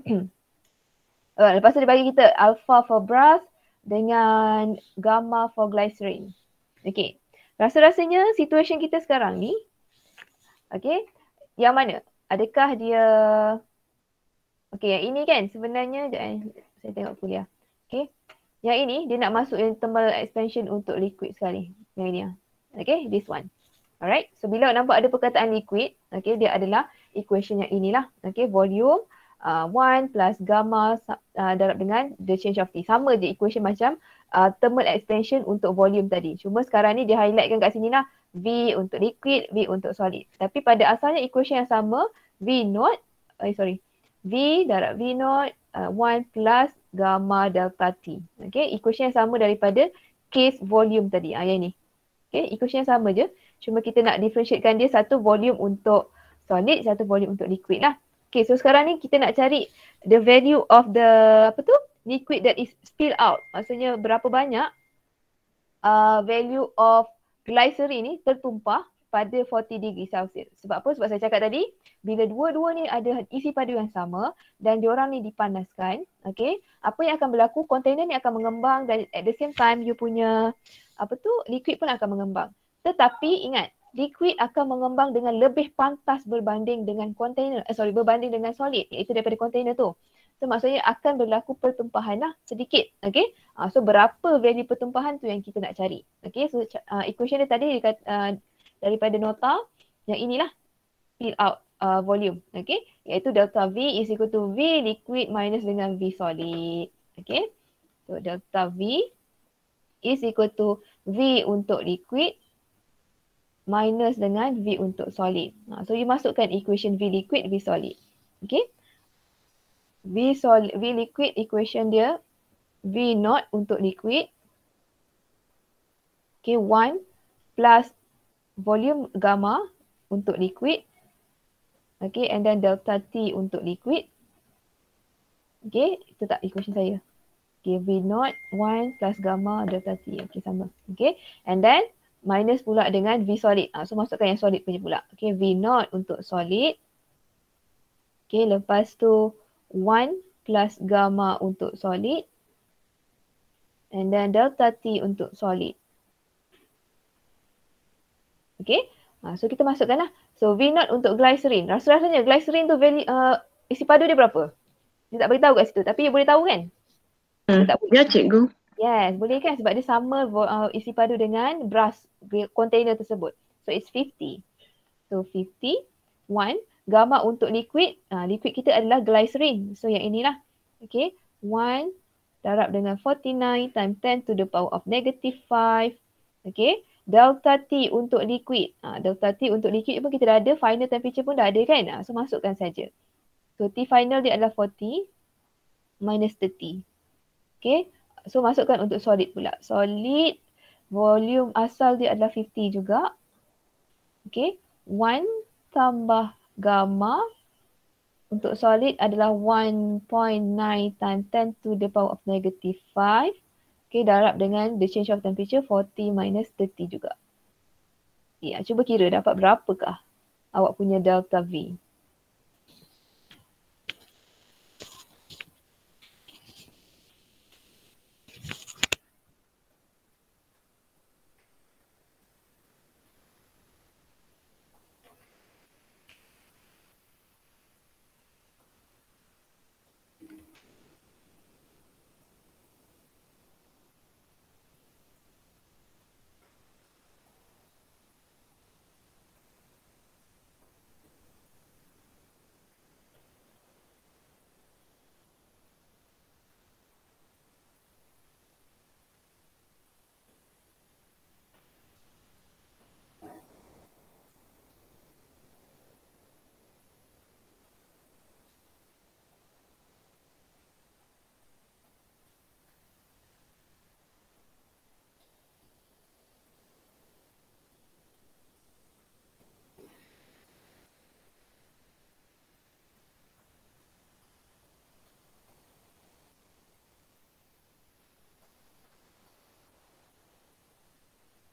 uh, lepas tu dia bagi kita alpha for brass dengan gamma for glycerin. Okay, rasa-rasanya situation kita sekarang ni, okay, yang mana? Adakah dia, okay, yang ini kan sebenarnya, saya tengok kuliah. Okay, yang ini dia nak masuk yang thermal expansion untuk liquid sekali. Yang ini. Okay, this one. Alright, so bila nampak ada perkataan liquid, okay, dia adalah equation yang inilah. Okay, volume uh, one plus gamma uh, darab dengan the change of T. Sama je equation macam uh, thermal expansion untuk volume tadi. Cuma sekarang ni dia highlightkan kat sini lah. V untuk liquid, V untuk solid. Tapi pada asalnya equation yang sama, V naught, eh, sorry, V darab V naught uh, one plus gamma delta T. Okay, equation yang sama daripada case volume tadi. Ah, yang ni. Okay, equation yang sama je. Cuma kita nak differentiatekan dia satu volume untuk solid, satu volume untuk liquid lah. Okay, so sekarang ni kita nak cari the value of the, apa tu? Liquid that is spill out. Maksudnya berapa banyak uh, value of glycerin ni tertumpah pada forty degree Celsius. Sebab apa? Sebab saya cakap tadi, bila dua-dua ni ada isi padu yang sama dan diorang ni dipanaskan, okay, apa yang akan berlaku? Container ni akan mengembang dan at the same time you punya, apa tu, liquid pun akan mengembang. Tetapi ingat, liquid akan mengembang dengan lebih pantas berbanding dengan container, eh, sorry, berbanding dengan solid, iaitu daripada container tu. So maksudnya akan berlaku pertumpahan lah sedikit, okay. Uh, so berapa value pertumpahan tu yang kita nak cari. Okay, so uh, equation dia tadi dekat, uh, daripada nota yang inilah, spill out uh, volume, okay. Iaitu delta V is equal to V liquid minus dengan V solid, okay. So delta V is equal to V untuk liquid minus dengan V untuk solid. Nah, so you masukkan equation V liquid, V solid. Okay. V solid, V liquid equation dia V naught untuk liquid. Okay, one plus volume gamma untuk liquid. Okay, and then delta T untuk liquid. Okay, itu tak equation saya. Okay, V naught, one plus gamma delta T. Okay, sama. Okay, and then minus pula dengan V solid. Ah, so masukkan yang solid punya pula. Okay, V naught untuk solid. Okay, lepas tu one plus gamma untuk solid. And then delta T untuk solid. Okay, ah, so kita masukkan lah. So V naught untuk glycerin. Rasa-rasanya glycerin tu value, uh, isi padu dia berapa? Dia tak beritahu kat situ. Tapi dia boleh tahu kan? Hmm, tak ya cikgu. Yes, boleh kan? Sebab dia sama uh, isi padu dengan brass container tersebut. So it's fifty. So fifty, one. Gamma untuk liquid. Uh, liquid kita adalah glycerin. So yang inilah. Okay. one darab dengan forty-nine times ten to the power of negative five. Okay. Delta T untuk liquid. Uh, delta T untuk liquid pun kita dah ada. Final temperature pun dah ada kan? Uh, so masukkan saja. So T final dia adalah forty minus thirty. Okay. So masukkan untuk solid pula. Solid volume asal dia adalah fifty juga. Okay. one tambah gamma untuk solid adalah one point nine times ten to the power of negative five. Okay. Darab dengan the change of temperature forty minus thirty juga. Ya, cuba kira dapat berapakah awak punya delta V.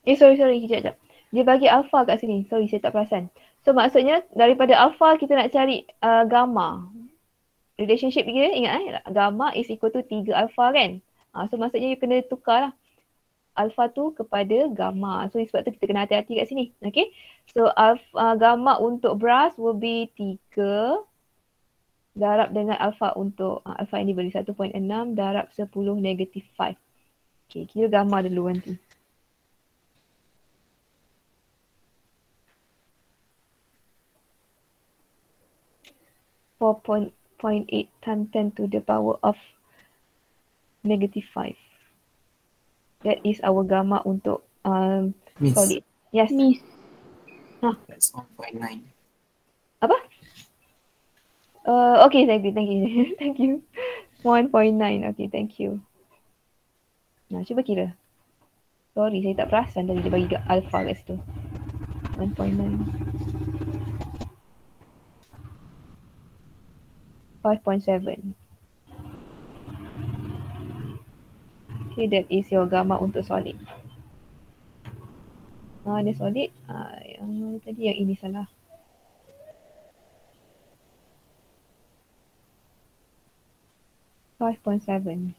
Eh sorry sorry kejap kejap. Dia bagi alpha kat sini. Sorry saya tak perasan. So maksudnya daripada alpha kita nak cari uh, gamma. Relationship dia ingat eh gamma is equal to tiga alpha kan. Uh, so maksudnya you kena tukar lah alpha tu kepada gamma. So sebab tu kita kena hati-hati kat sini. Okay. So alpha, uh, gamma untuk brass will be tiga darab dengan alpha untuk uh, alpha ini beri satu perpuluhan enam darab sepuluh negatif lima. Okay, kira gamma dulu nanti. four point eight times ten to the power of negative five. That is our gamma untuk um, Miss, solid. Yes. Miss. that's one point nine. Apa? Uh, okay, thank you, thank you, thank you. one point nine, okay, thank you. Nah, cuba kira. Sorry, saya tak perasan tadi dia bagi alpha kat situ. one point nine. five point seven. Okay, that is your gamma untuk solid. Ah, dia solid. Ah, yang tadi yang ini salah. five point seven.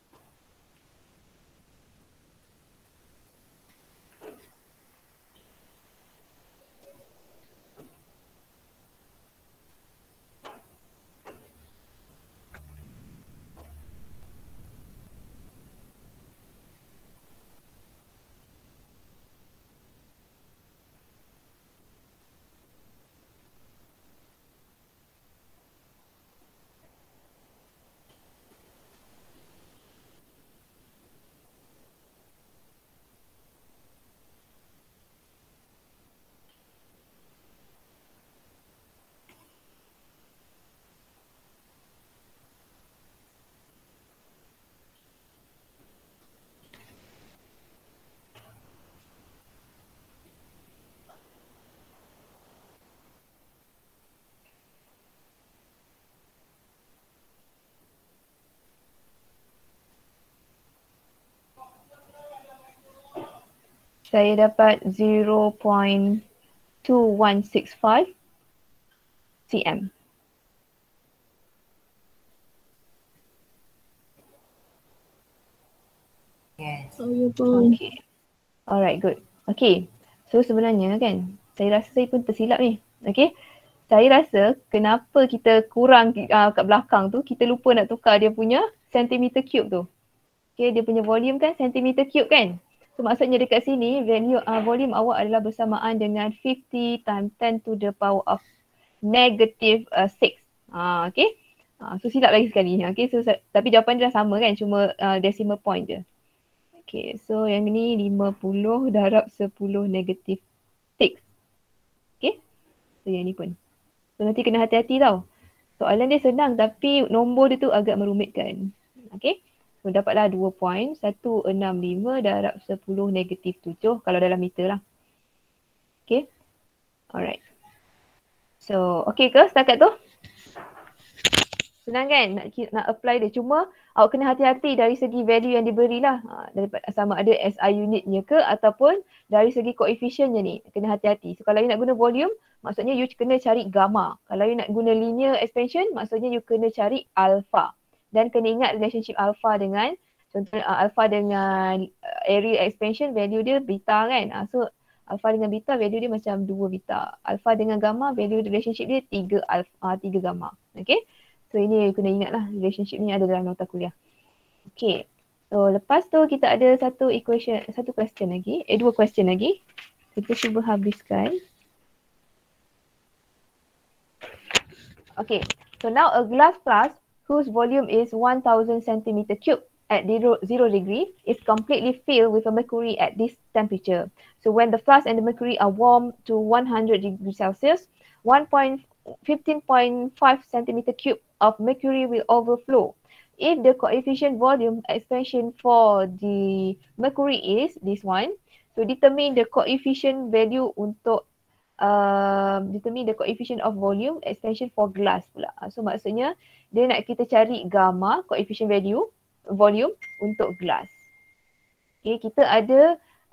Saya dapat zero point two one six five cm. Yes. Oh, ya pun. Okay. Alright, good. Okay. So sebenarnya kan, saya rasa saya pun tersilap ni. Okay. Saya rasa kenapa kita kurang uh, kat belakang tu, kita lupa nak tukar dia punya centimeter cube tu. Okay, dia punya volume kan centimeter cube kan. So maksudnya dekat sini value uh, volume awak adalah bersamaan dengan fifty times ten to the power of negative uh, six. Uh, okay. Uh, so silap lagi sekali. Okay, so tapi jawapan dia dah sama kan, cuma uh, decimal point je. Okay, so yang ni lima puluh darab sepuluh negatif enam. Okay, so yang ni pun. So nanti kena hati-hati tau. Soalan dia senang tapi nombor dia tu agak merumitkan. Okay, so dapatlah dua point satu enam lima darab sepuluh negatif tujuh kalau dalam meter lah. Okay, alright. So okay ke setakat tu? Senang kan nak, nak apply dia, cuma awak kena hati-hati dari segi value yang diberilah. Ha, daripada sama ada S I unitnya ke ataupun dari segi koefisiennya ni. Kena hati-hati. So kalau you nak guna volume, maksudnya you kena cari gamma. Kalau you nak guna linear expansion, maksudnya you kena cari alpha. Dan kena ingat relationship alpha dengan, contohnya uh, alpha dengan uh, area expansion, value dia beta kan. Uh, so alpha dengan beta, value dia macam dua beta. Alpha dengan gamma, value relationship dia tiga alpha, uh, tiga gamma. Okay. So ini kena ingat lah, relationship ni ada dalam nota kuliah. Okay, so lepas tu kita ada satu equation, satu question lagi, eh dua question lagi. Kita cuba habiskan. Okay, so now a glass flask whose volume is one thousand centimeter cube at zero, zero degree is completely filled with a mercury at this temperature. So when the flask and the mercury are warm to one hundred degrees Celsius, fifteen point five centimeter cube of mercury will overflow. If the coefficient volume expansion for the mercury is this one, so determine the coefficient value untuk uh, determine the coefficient of volume expansion for glass pula. So maksudnya dia nak kita cari gamma coefficient value volume untuk glass. Okay, kita ada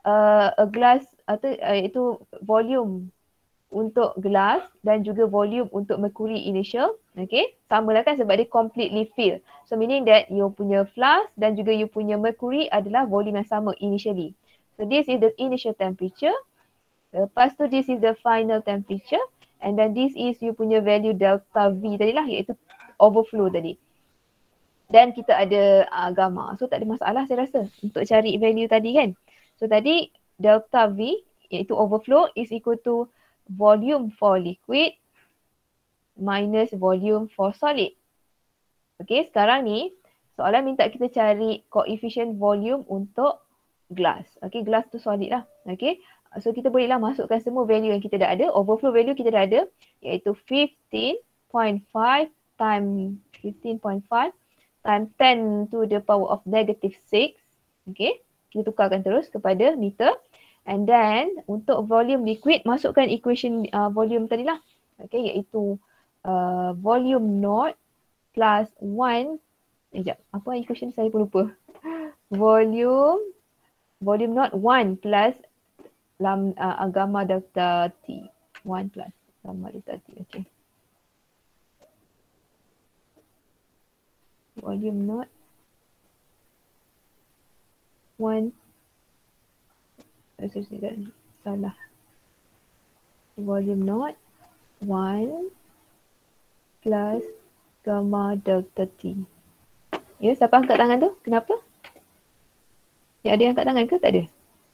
uh, a glass atau uh, itu volume untuk gelas dan juga volume untuk mercury initial. Okay, sama lah kan sebab dia completely fill. So meaning that you punya flask dan juga you punya mercury adalah volume yang sama initially. So this is the initial temperature. Lepas tu this is the final temperature. And then this is you punya value delta V tadi lah, iaitu overflow tadi. Dan kita ada uh, gamma. So tak ada masalah saya rasa untuk cari value tadi kan. So tadi delta V iaitu overflow is equal to volume for liquid minus volume for solid. Okay, sekarang ni soalan minta kita cari koefisien volume untuk glass. Okay, glass tu solid lah. Okay, so kita bolehlah masukkan semua value yang kita dah ada. Overflow value kita dah ada iaitu fifteen point five times fifteen point five times ten to the power of negative six. Okay, kita tukarkan terus kepada meter. And then untuk volume liquid masukkan equation uh, volume tadi lah. Okay, iaitu uh, volume naught plus one. Eh, sekejap. Apa equation saya pun lupa. Volume volume naught one plus lam, uh, gamma delta T. one plus gamma delta T. Okay. Volume naught one. Salah. Volume naught one plus gamma delta T. Ya, siapa angkat tangan tu? Kenapa? Ya, ada yang angkat tangan ke? Tak ada.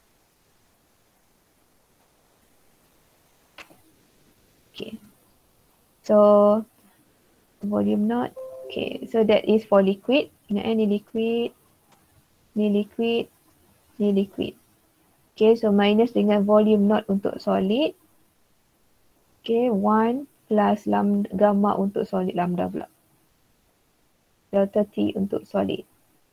Okay. So, volume naught. Okay, so that is for liquid. Ingat eh, ni liquid. Ni liquid. Ni liquid. Okay, so minus dengan volume naught untuk solid. Okay, one plus lambda, gamma untuk solid, lambda pula. Delta T untuk solid.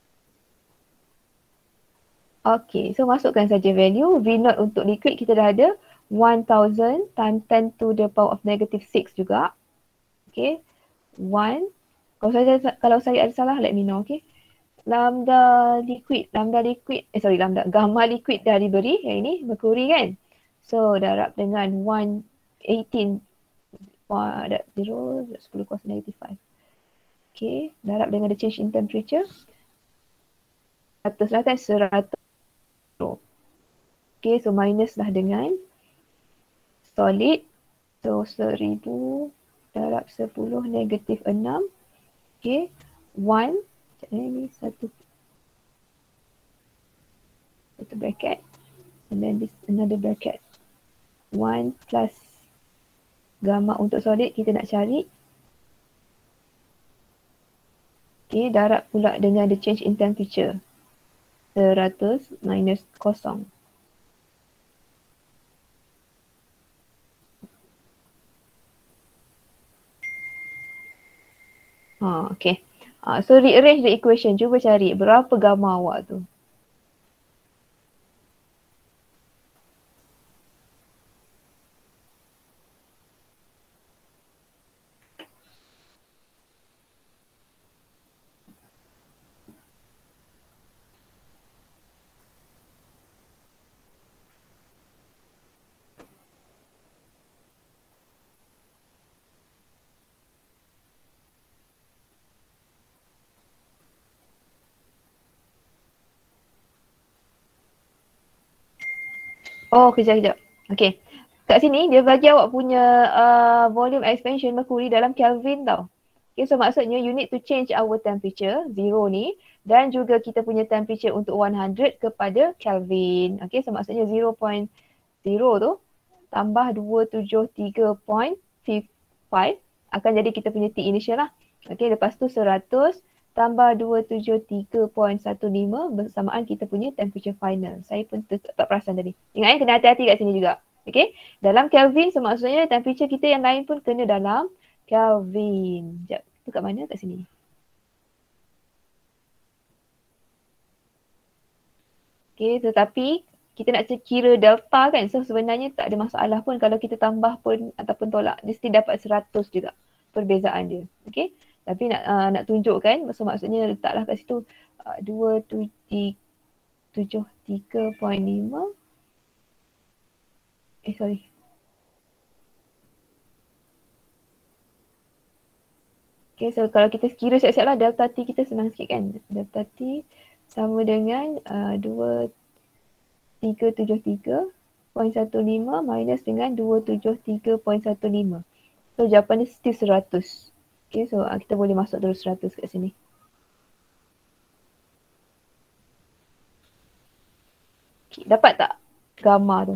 Okay, so masukkan saja value. V naught untuk liquid kita dah ada one thousand times ten to the power of negative six juga. Okay, one. Kalau saya, kalau saya ada salah, let me know, okay. Lambda liquid, lambda liquid, eh sorry lambda, gamma liquid dah diberi, yang ini mercury kan. So darab dengan one eighteen, zero, ten kuasa negative five. Okay, darab dengan the change in temperature. seratus lah kan, seratus. Okay, so minus lah dengan solid. So seribu darab sepuluh negatif enam. Okay, one. Ini satu satu bracket and then this another bracket. One plus gamma untuk solid kita nak cari. Okay, darab pula dengan the change in temperature. seratus minus kosong. Ha, okay. Uh, so rearrange the equation. Cuba cari berapa gamma awak tu. Oh, kejap, kejap. Okay. Kat sini dia bagi awak punya uh, volume expansion mercury dalam Kelvin tau. Okay, so maksudnya you need to change our temperature, zero ni. Dan juga kita punya temperature untuk one hundred kepada Kelvin. Okay, so maksudnya zero point zero tu tambah dua tujuh tiga point lima akan jadi kita punya T initial lah. Okay, lepas tu seratus tambah dua tujuh tiga point satu lima bersamaan kita punya temperature final. Saya pun tak, tak perasan tadi. Ingat ya, kena hati-hati kat sini juga. Okay. Dalam Kelvin, so maksudnya temperature kita yang lain pun kena dalam Kelvin. Sekejap, tu kat mana? Kat sini. Okay, tetapi kita nak kira delta kan. So sebenarnya tak ada masalah pun kalau kita tambah pun ataupun tolak. Dia still dapat seratus juga perbezaan dia. Okay. Tapi nak uh, nak tunjukkan, so maksudnya letaklah kat situ uh, dua tujuh tiga point lima Eh sorry. Okay, so kalau kita kira siap-siap lah delta T kita senang sikit kan. Delta T sama dengan uh, dua tiga tujuh tiga perpuluhan satu lima minus dengan dua tujuh tiga perpuluhan satu lima. So jawapan dia still seratus. Okay, so uh, kita boleh masuk terus seratus kat sini. Okay, dapat tak gamma tu?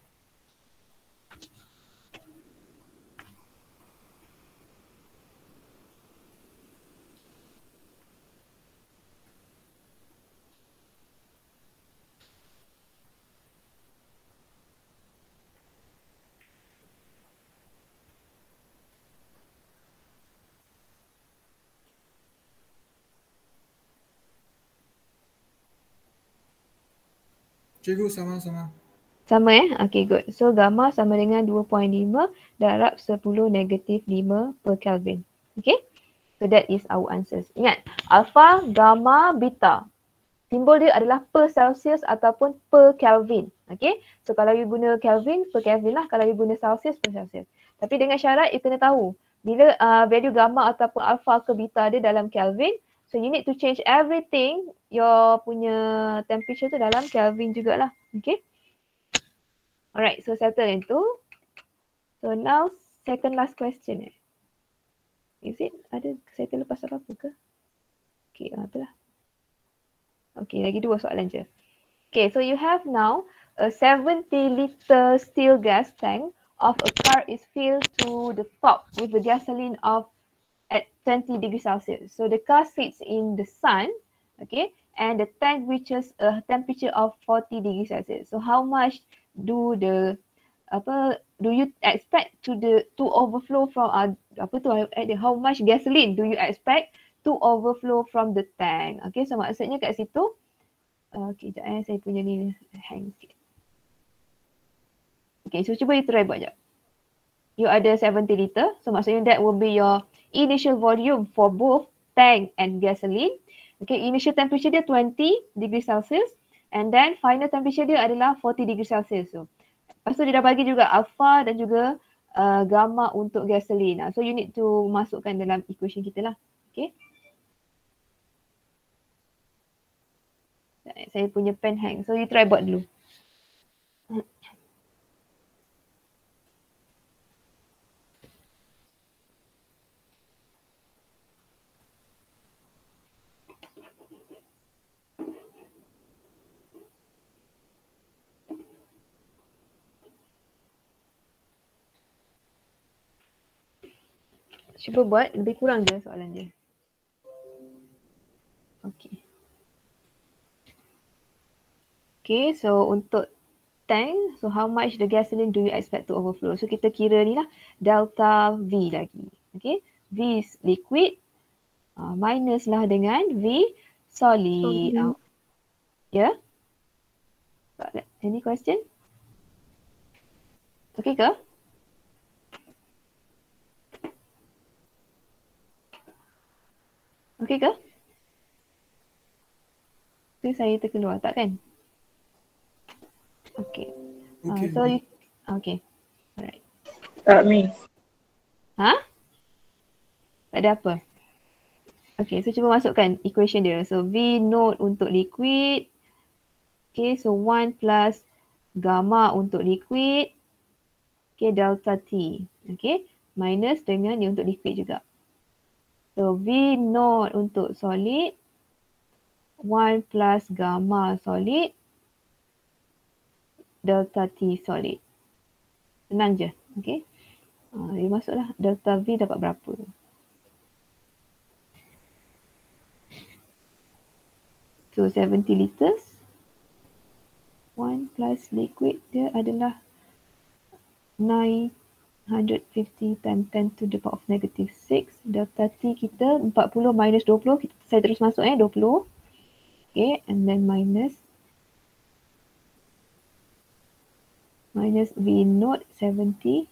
Cikgu sama-sama. Sama eh? Okay, good. So gamma sama dengan dua perpuluhan lima darab sepuluh negatif lima per Kelvin. Okay? So that is our answers. Ingat, alpha, gamma, beta. Simbol dia adalah per Celsius ataupun per Kelvin. Okay? So kalau you guna Kelvin, per Kelvin lah. Kalau you guna Celsius, per Celsius. Tapi dengan syarat, you kena tahu. Bila uh, value gamma ataupun alpha ke beta dia dalam Kelvin, so you need to change everything, your punya temperature tu dalam Kelvin jugalah. Okay? Alright, so settle itu. So now second last question eh. Is it ada saya terlepas apa-apa ke? Okay, apa lah. Okay, lagi dua soalan je. Okay, so you have now a seventy liter steel gas tank of a car is filled to the top with the gasoline of at twenty degrees Celsius. So the car sits in the sun, okay, and the tank reaches a temperature of forty degrees Celsius. So how much do the apa do you expect to the to overflow from uh, apa tu how much gasoline do you expect to overflow from the tank? Okay, so maksudnya kat situ uh, okay, sekejap eh, saya punya ni hang sikit. Okay, so cuba you try buat sekejap. You ada seventy liter, so maksudnya that will be your initial volume for both tank and gasoline. Okay, initial temperature dia twenty degrees Celsius and then final temperature dia adalah forty degrees Celsius. So, lepas tu dia dah bagi juga alpha dan juga uh, gamma untuk gasoline. So you need to masukkan dalam equation kita lah. Okay. Saya punya pen hang. So you try buat dulu. Cuba buat lebih kurang je soalan dia. Okay. Okay, so untuk tank, so how much the gasoline do you expect to overflow? So kita kira ni lah delta V lagi. Okay, V is liquid uh, minus lah dengan V solid. Uh, ya? Yeah? Any question? Okay ke? Okay ke? Tu saya terkeluar tak kan? Okay. Okay. Uh, so you, okay. Alright. Tak miss. Ha? Tak ada apa? Okay, so cuba masukkan equation dia. So V naught untuk liquid. Okay, so one plus gamma untuk liquid. Okay, delta T. Okay, minus dengan ni untuk liquid juga. So V naught untuk solid, one plus gamma solid, delta T solid. Senang je, okay. Uh, dia masuklah delta V dapat berapa. So seventy liters, one plus liquid dia adalah nine hundred fifty times ten to the power of negative six. Delta T kita empat puluh minus dua puluh. Kita, saya terus masuk eh dua puluh. Okay, and then minus. Minus V naught seventy.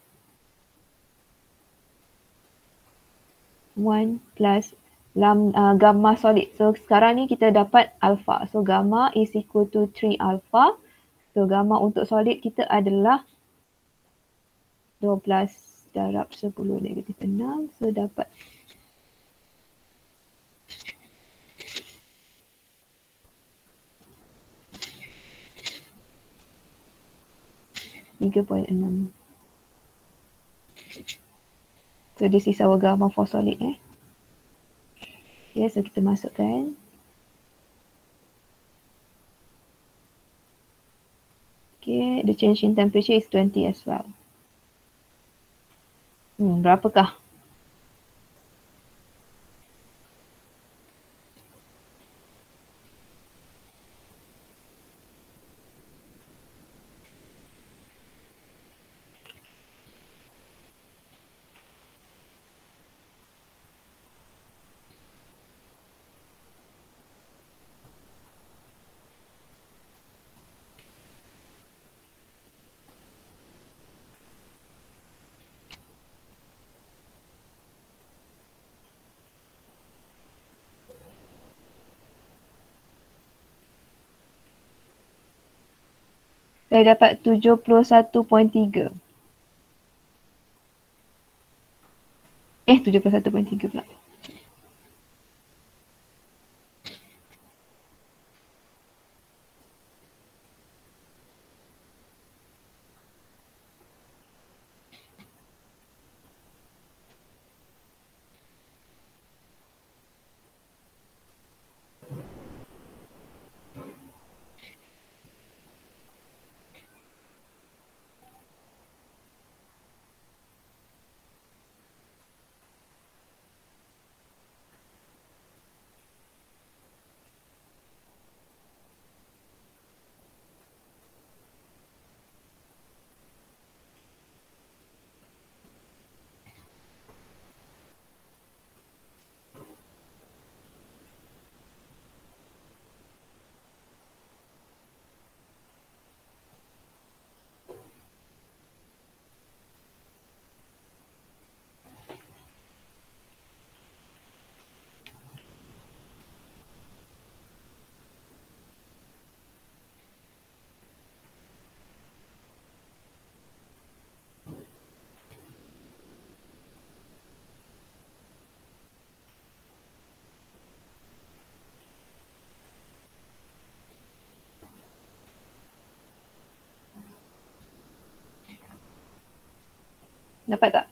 one plus lam, uh, gamma solid. So sekarang ni kita dapat alpha. So gamma is equal to three alpha. So gamma untuk solid kita adalah dua belas darab sepuluh negatif enam. So dapat tiga perpuluhan enam. So this is our gamma for solid eh. Okay, so kita masukkan. Okay, the change in temperature is twenty as well. Hmm, berapakah? Saya dapat tujuh puluh satu perpuluhan tiga. Eh, tujuh puluh satu perpuluhan tiga pula. Dapat tak?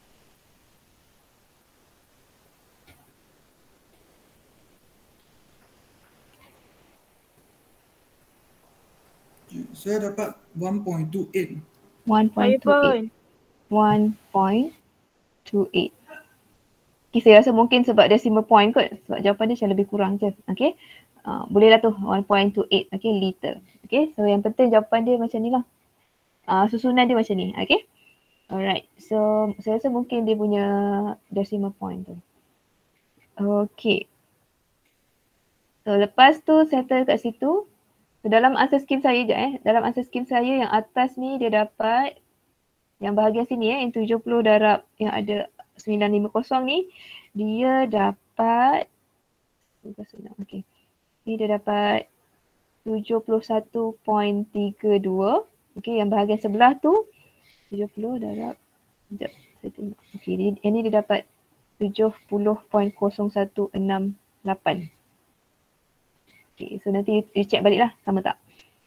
Saya dapat one point two eight. one Saya point two eight. pun. one point two eight. Okay, saya rasa mungkin sebab decimal point kot. Sebab jawapan dia macam lebih kurang je. Okay. Uh, bolehlah tu one point two eight. Okay, liter. Okay, so yang penting jawapan dia macam ni lah. Uh, susunan dia macam ni. Okay. Alright. So, saya rasa mungkin dia punya decimal point tu. Okay. So, lepas tu settle kat situ. So, dalam answer scheme saya je eh. Dalam answer scheme saya yang atas ni dia dapat yang bahagian sini eh, yang tujuh puluh darab yang ada sembilan lima kosong ni, dia dapat okay. Ni dia dapat tujuh puluh satu perpuluhan tiga dua. Okay, yang bahagian sebelah tu tujuh puluh darab sekejap saya tengok. Okay, ini, ini dia dapat tujuh puluh perpuluhan kosong satu enam lapan. Okay, so nanti you check balik lah sama tak?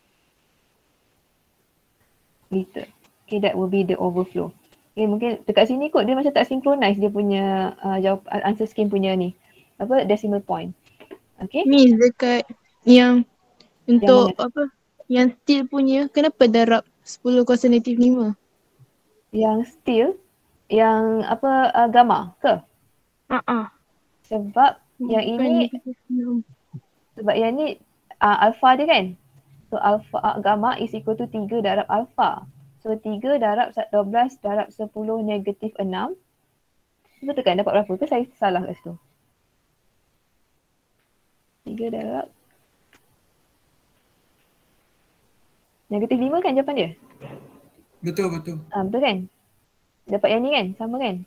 Liter. Okay, that will be the overflow. Okay, mungkin dekat sini kot dia macam tak synchronize dia punya uh, jawab answer scheme punya ni. Apa? Decimal point. Okay. Ni dekat yang untuk Yang mana? apa? Yang steel punya kenapa darab sepuluh kosong negatif lima? Yang steel, yang apa uh, gamma ke? Ah ah. Sebab yang ini, sebab yang ni uh, alpha dia kan? So alpha uh, gamma is equal to tiga darab alpha. So tiga darab dua belas darab sepuluh negatif enam. Betul kan dapat berapa ke saya salah kat situ? tiga darab negatif lima kan jawapan dia? Betul, betul. Ah, betul kan? Dapat yang ni kan? Sama kan?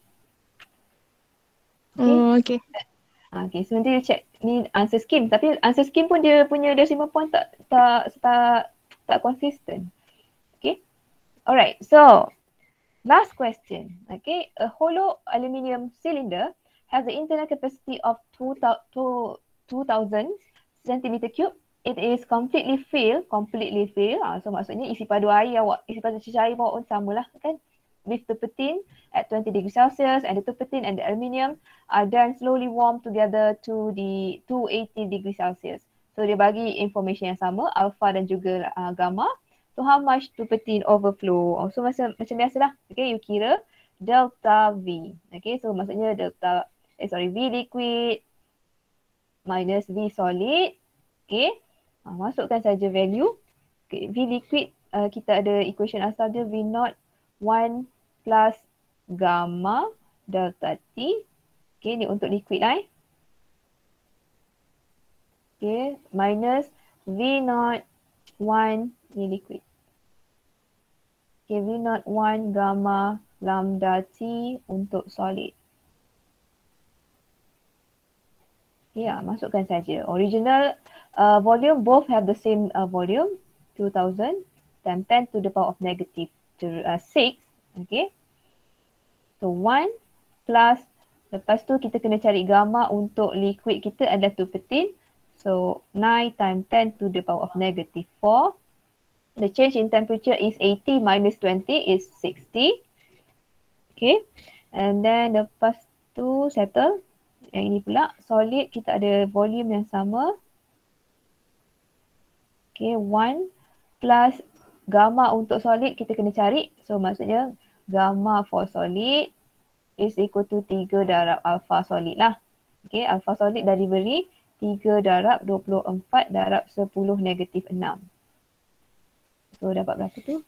Oh, okay. Ah, okay, so nanti check ni answer scheme. Tapi answer scheme pun dia punya decimal point tak tak tak tak konsisten. Okay. Alright, so Last question. Okay, a hollow aluminium cylinder has the internal capacity of two thousand centimeter cube. It is completely filled, completely filled. Ah, so maksudnya isi padu air awak, isi padu cecair awak pun samalah kan. With turpentine at twenty degrees Celsius, and the turpentine and the aluminium are then slowly warmed together to the two hundred eighty degrees Celsius. So dia bagi information yang sama, alpha dan juga uh, gamma. So how much turpentine overflow? Oh, so macam macam biasalah. Okay, you kira delta V. Okay, so maksudnya delta, eh sorry, V liquid minus V solid. Okay, uh, masukkan saja value. Okay, V liquid uh, kita ada equation asal dia V naught one plus gamma delta T. Okay, ni untuk liquid lah eh. Okay, minus V naught one ni liquid. Okay, V naught one gamma lambda T untuk solid. Okay, ya, masukkan saja. Original uh, volume both have the same uh, volume, two thousand times ten to the power of negative uh, six. Okay. So one plus, lepas tu kita kena cari gamma untuk liquid kita adalah turpentine. So nine times ten to the power of negative four. The change in temperature is eighty minus twenty is sixty. Okay. And then lepas tu settle. Yang ini pula solid, kita ada volume yang sama. Okay, one plus gamma untuk solid kita kena cari. So maksudnya gamma for solid is equal to tiga darab alpha solid lah. Okay, alpha solid dah diberi tiga darab dua puluh empat darab sepuluh negatif enam. So dapat berapa tu?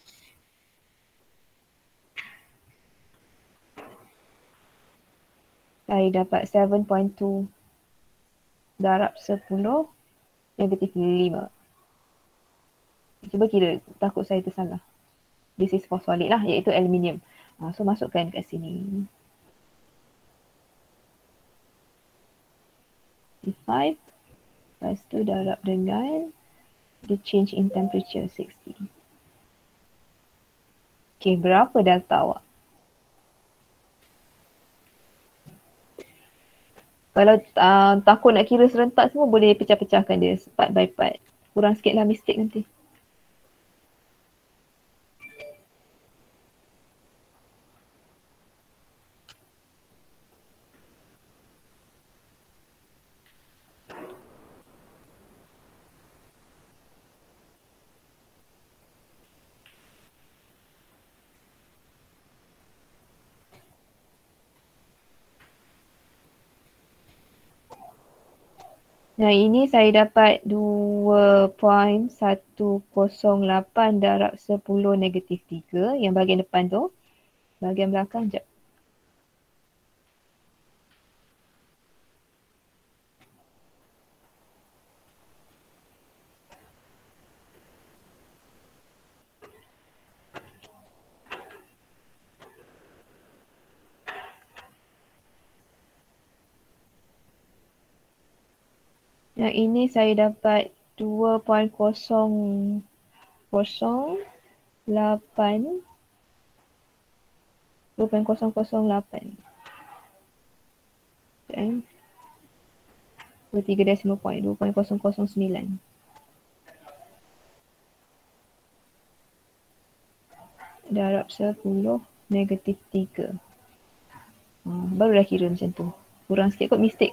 Saya dapat tujuh point dua darab sepuluh negatif lima. Cuba kira, takut saya tersalah. This is for solid lah, iaitu aluminium. Uh, so masukkan kat sini. five. Lepas tu darab dengan the change in temperature sixty. Okay, berapa delta awak? Kalau uh, takut nak kira serentak semua, boleh pecah-pecahkan dia part by part. Kurang sikit lah mistake nanti. Nah, ini saya dapat dua perpuluhan satu kosong lapan darab sepuluh negatif tiga. Yang bahagian depan tu. Bahagian belakang sekejap. Yang ini saya dapat dua perpuluhan kosong kosong lapan dua perpuluhan kosong kosong lapan. Dan dua puluh tiga decimal point, dua perpuluhan kosong kosong sembilan. Darab sepuluh negatif tiga. Hmm, baru dah kira macam tu. Kurang sikit kot mistake.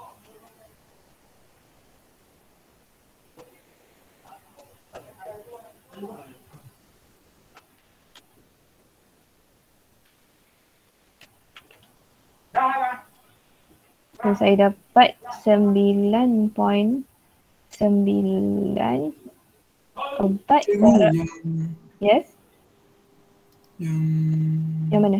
So, saya dapat sembilan perpuluhan sembilan empat Cikgu darab. yang Yes? yang Yang mana?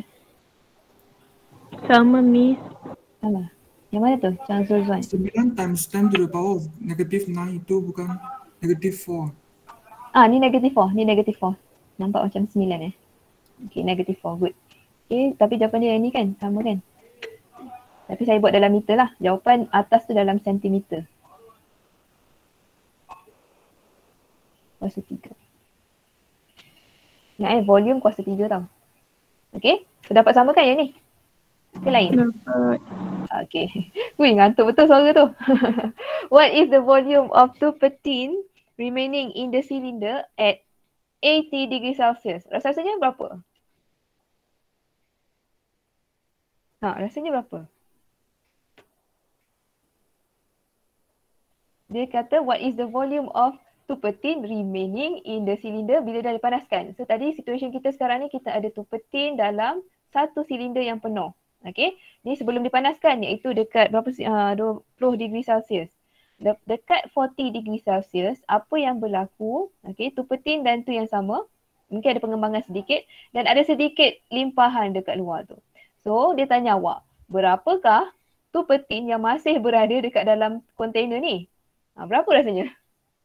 Sama Miss. Sama. Yang mana tu? Chang Zulzwan. sembilan times ten to the power of negative nine itu bukan negative four. Ah, ni negatif four. Ni negatif four. Nampak macam sembilan eh. Okay, negatif four. Good. Okay, tapi jawapan dia yang ni kan? Sama kan? Tapi saya buat dalam meter lah. Jawapan atas tu dalam sentimeter. Kuasa tiga. Ingat eh, volume kuasa tiga tau. Okay, so dapat sama kan yang ni? Ke lain? Dapat. Okay. Wih, ngantuk betul suara tu. What is the volume of two per tin remaining in the cylinder at eighty degree Celsius? Rasa-rasanya berapa? Ha, rasanya berapa? Dia kata what is the volume of two per tin remaining in the cylinder bila dah dipanaskan. So tadi situation kita sekarang ni kita ada two per tin dalam satu silinder yang penuh. Okay. Ni sebelum dipanaskan iaitu dekat berapa uh, dua puluh degree Celsius. De- dekat forty degree Celsius apa yang berlaku? Okay, two per tin dan tu yang sama. Mungkin ada pengembangan sedikit dan ada sedikit limpahan dekat luar tu. So dia tanya awak, berapakah two per tin yang masih berada dekat dalam kontainer ni? Ha, berapa rasanya?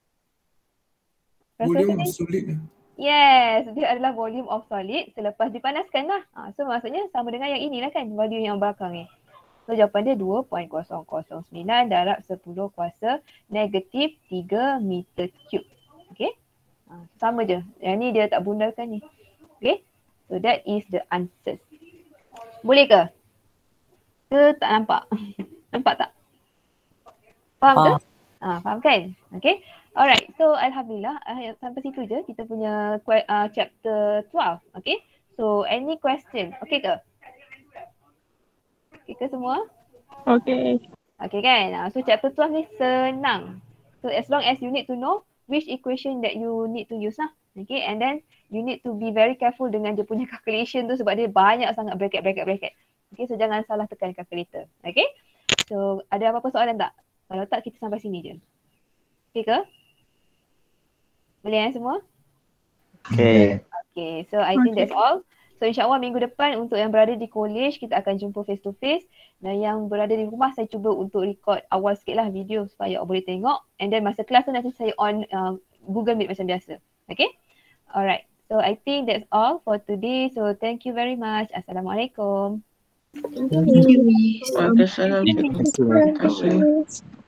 Volume Rasanya of solid lah. yes, dia adalah volume of solid selepas dipanaskan lah. Ha, so maksudnya sama dengan yang inilah kan, volume yang belakang ni. So jawapan dia dua perpuluhan kosong kosong sembilan darab sepuluh kuasa negatif tiga meter cube. Okay. Ha, sama je. Yang ni dia tak bundarkan ni. Okay. So that is the answer. Boleh ke? Ke tak nampak? Nampak tak? Faham ke? Faham. Ah, faham kan? Okay. Alright. So Alhamdulillah uh, sampai situ je kita punya uh, chapter twelve. Okay. So any question? Okay ke? Okay ke semua? Okay. Okay kan? Uh, so chapter twelve ni senang. So as long as you need to know which equation that you need to use lah. Okay. And then you need to be very careful dengan dia punya calculation tu sebab dia banyak sangat bracket, bracket, bracket. Okay. So jangan salah tekan calculator. Okay. So ada apa-apa soalan tak? Kalau tak kita sampai sini je. Okay ke? Boleh eh semua? Okay. Okay, so I think that's all. So insyaAllah minggu depan untuk yang berada di college kita akan jumpa face to face. Dan yang berada di rumah saya cuba untuk record awal sikit lah video supaya awak boleh tengok. And then masa kelas tu nanti saya on uh, Google Meet macam biasa. Okay? Alright, so I think that's all for today. So thank you very much. Assalamualaikum. Thank you, Miss. Waalaikumsalam. Terima kasih.